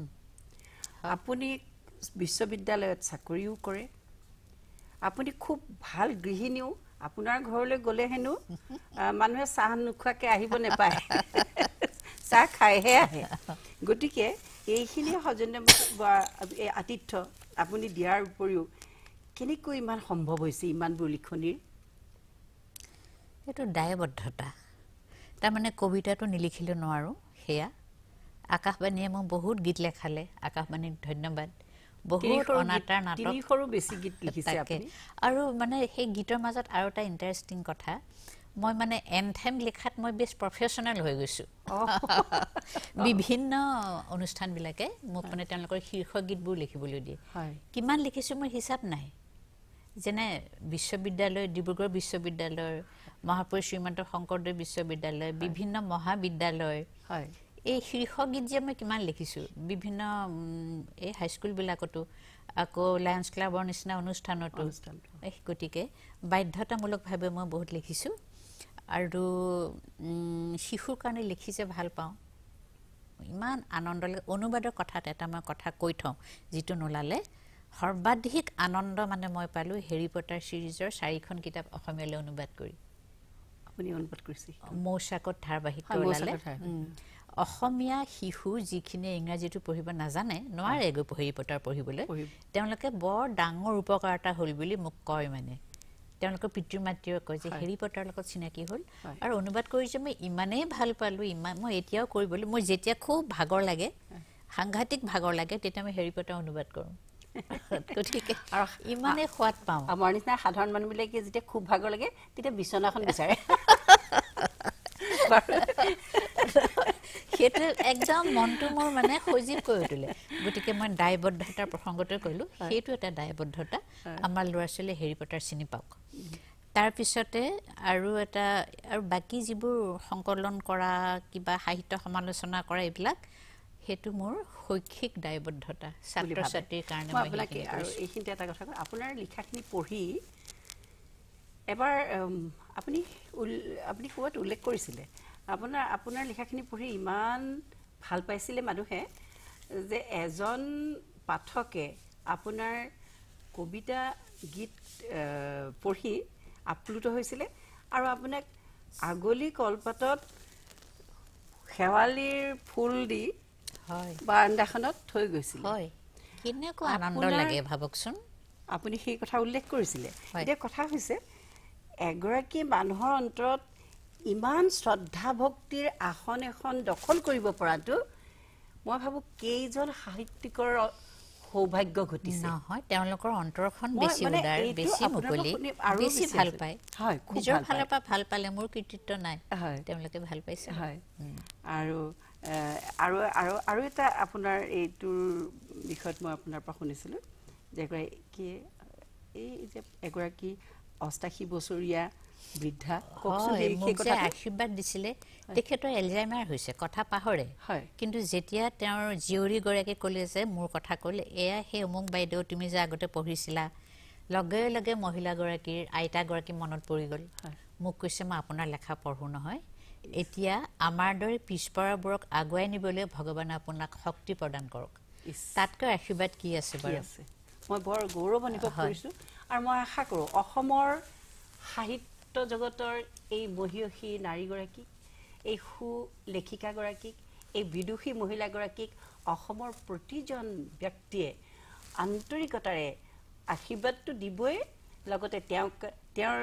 আপুনি বিশ্ববিদ্যালয়ত চাকৰিও কৰে, আপুনি খুব ভাল গৃহিণীও। আপোনাৰ ঘৰলৈ গ'লে হেনো মানুহে চাহ নোখোৱাকৈ আহিব নাপায়, চাহ খাইহে আহে। গতিকে এইখিনি সজনে বা আতিথ্য আপুনি দিয়াৰ উপৰিও কেনেকৈ ইমান সম্ভৱ হৈছে ইমানবোৰ লিখনিৰ? এইটো দায়বদ্ধতা। তাৰমানে কবিতাটো নিলিখিলে নোৱাৰোঁ, সেয়া আকাশবাণীয়ে মোক বহুত গীত লেখালে, আকাশবাণীক ধন্যবাদ। বহুত অনাতাঁৰ নাটক, বেছি গীত লিখিছে আপুনি। আৰু মানে সেই গীতৰ মাজত আৰু এটা ইণ্টাৰেষ্টিং কথা, মই মানে এনথেম লিখাত মই বেছ প্ৰফেশ্যনেল হৈ গৈছোঁ বিভিন্ন অনুষ্ঠানবিলাকে মোক মানে তেওঁলোকৰ শীৰ্ষ গীতবোৰ লিখিবলৈ দিয়ে কিমান লিখিছোঁ মোৰ হিচাপ নাই যেনে বিশ্ববিদ্যালয় ডিব্ৰুগড় বিশ্ববিদ্যালয়ৰ মহাপুৰুষ শ্ৰীমন্ত শংকৰদেৱ বিশ্ববিদ্যালয় বিভিন্ন মহাবিদ্যালয় এই শীৰ্ষ গীত যে মই কিমান লিখিছোঁ বিভিন্ন এই হাইস্কুলবিলাকতো আকৌ লায়ন্স ক্লাবৰ নিচিনা অনুষ্ঠানতো গতিকে বাধ্যতামূলকভাৱে মই বহুত লিখিছোঁ আৰু শিশুৰ কাৰণে লিখি যে ভাল পাওঁ ইমান আনন্দ লাগে অনুবাদৰ কথাত এটা মই কথা কৈ থওঁ যিটো নোলালে সৰ্বাধিক আনন্দ মানে মই পালোঁ হেৰি পটাৰ চিৰিজৰ চাৰিখন কিতাপ অসমীয়ালৈ অনুবাদ কৰি আপুনি অনুবাদ কৰিছে মৌচাকত ধাৰাবাহিক ওলালে অসমীয়া শিশু যিখিনি ইংৰাজীটো পঢ়িব নাজানে নোৱাৰে গৈ হেৰি পটাৰ পঢ়িবলৈ তেওঁলোকে বৰ ডাঙৰ উপকাৰ এটা হ'ল বুলি মোক কয় মানে তেওঁলোকৰ পিতৃ মাতৃয়ে কয় যে হেৰি পটাৰ লগত চিনাকি হ'ল আৰু অনুবাদ কৰি যে মই ইমানেই ভাল পালোঁ ইমান মই এতিয়াও কৰিবলৈ মই যেতিয়া খুব ভাগৰ লাগে সাংঘাতিক ভাগৰ লাগে তেতিয়া মই হেৰি পটাৰ অনুবাদ কৰোঁ গতিকে আৰু ইমানেই সোৱাদ পাওঁ আমাৰ নিচিনা সাধাৰণ মানুহবিলাকে যেতিয়া খুব ভাগৰ লাগে তেতিয়া বিচনাখন বিচাৰে সেইটো একদম মনটো মোৰ মানে সজীৱ কৰি তোলে গতিকে মই দায়বদ্ধতাৰ প্ৰসংগতে ক'লোঁ সেইটো এটা দায়বদ্ধতা আমাৰ ল'ৰা ছোৱালীয়ে হেৰি পটাৰ চিনি পাওক তাৰপিছতে আৰু এটা আৰু বাকী যিবোৰ সংকলন কৰা কিবা সাহিত্য সমালোচনা কৰা এইবিলাক সেইটো মোৰ শৈক্ষিক দায়বদ্ধতা ছাত্ৰ ছাত্ৰীৰ কাৰণে মই আপোনাকে আৰু এইখিনিতে এটা কথা কওঁ আপোনাৰ লিখাখিনি পঢ়ি এবাৰ আপুনি আপুনি ক'ৰবাত উল্লেখ কৰিছিলে আপোনাৰ আপোনাৰ লিখাখিনি পঢ়ি ইমান ভাল পাইছিলে মানুহে যে এজন পাঠকে আপোনাৰ কবিতা গীত পঢ়ি আপ্লুত হৈছিলে আৰু আপোনাক আগলি কলপাতত শেৱালিৰ ফুল দি হয় বাৰান্দাখনত থৈ গৈছিল হয় কেনেকুৱা আনন্দ লাগে ভাবকচোন আপুনি সেই কথা উল্লেখ কৰিছিলে এতিয়া কথা হৈছে এগৰাকী মানুহৰ অন্তৰত ইমান শ্ৰদ্ধা ভক্তিৰ আসন এখন দখল কৰিব পৰাটো মই ভাবোঁ কেইজন সাহিত্যিকৰ সৌভাগ্য ঘটিছে নহয় তেওঁলোকৰ অন্তৰখন বেছি উদাৰ বেছি মুকলি বেছি ভাল পায় হয় নিজৰ ফালৰ পৰা ভাল পালে মোৰ কৃতিত্ব নাই তেওঁলোকে ভাল পাইছে হয় আৰু আৰু আৰু আৰু এটা আপোনাৰ এইটোৰ বিষয়ত মই আপোনাৰ পৰা শুনিছিলোঁ যে কি এই যে এগৰাকী অষ্টাশী বছৰীয়া বৃদ্ধা আশীৰ্বাদ দিছিলে তেখেতৰ এলজাইমাৰ হৈছে কথা পাহৰে কিন্তু যেতিয়া তেওঁৰ জীয়ৰীগৰাকী ক'লে যে মোৰ কথা ক'লে এয়া সেই অমুক বাইদেউ তুমি যে আগতে পঢ়িছিলা লগে লগে মহিলাগৰাকীৰ আইতাগৰাকী মনত পৰি গ'ল মোক কৈছে মই আপোনাৰ লেখা পঢ়োঁ নহয় এতিয়া আমাৰ দৰে পিছপৰাবোৰক আগুৱাই নিবলৈ ভগৱানে আপোনাক শক্তি প্ৰদান কৰক তাতকৈ আশীৰ্বাদ কি আছে বাৰু মই বৰ গৌৰৱ অনুভৱ কৰিছোঁ আৰু মই আশা কৰোঁ অসমৰ সাহিত্য জগতৰ এই মহিয়সী নাৰীগৰাকীক এই সু লেখিকাগৰাকীক এই বিদুষী মহিলাগৰাকীক অসমৰ প্ৰতিজন ব্যক্তিয়ে আন্তৰিকতাৰে আশীৰ্বাদটো দিবই লগতে তেওঁক তেওঁৰ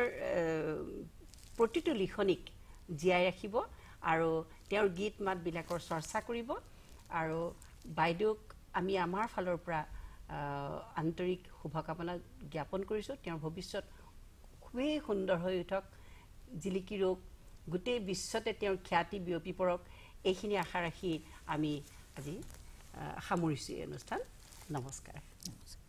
প্ৰতিটো লিখনিক জীয়াই ৰাখিব আৰু তেওঁৰ গীত মাতবিলাকৰ চৰ্চা কৰিব আৰু বাইদেউক আমি আমাৰ ফালৰ পৰা আন্তৰিক শুভকামনা জ্ঞাপন কৰিছোঁ তেওঁৰ ভৱিষ্যত খুবেই সুন্দৰ হৈ উঠক জিলিকি ৰোগ গোটেই বিশ্বতে তেওঁৰ খ্যাতি বিয়পি পৰক এইখিনি আশা ৰাখি আমি আজি সামৰিছোঁ এই অনুষ্ঠান নমস্কাৰ।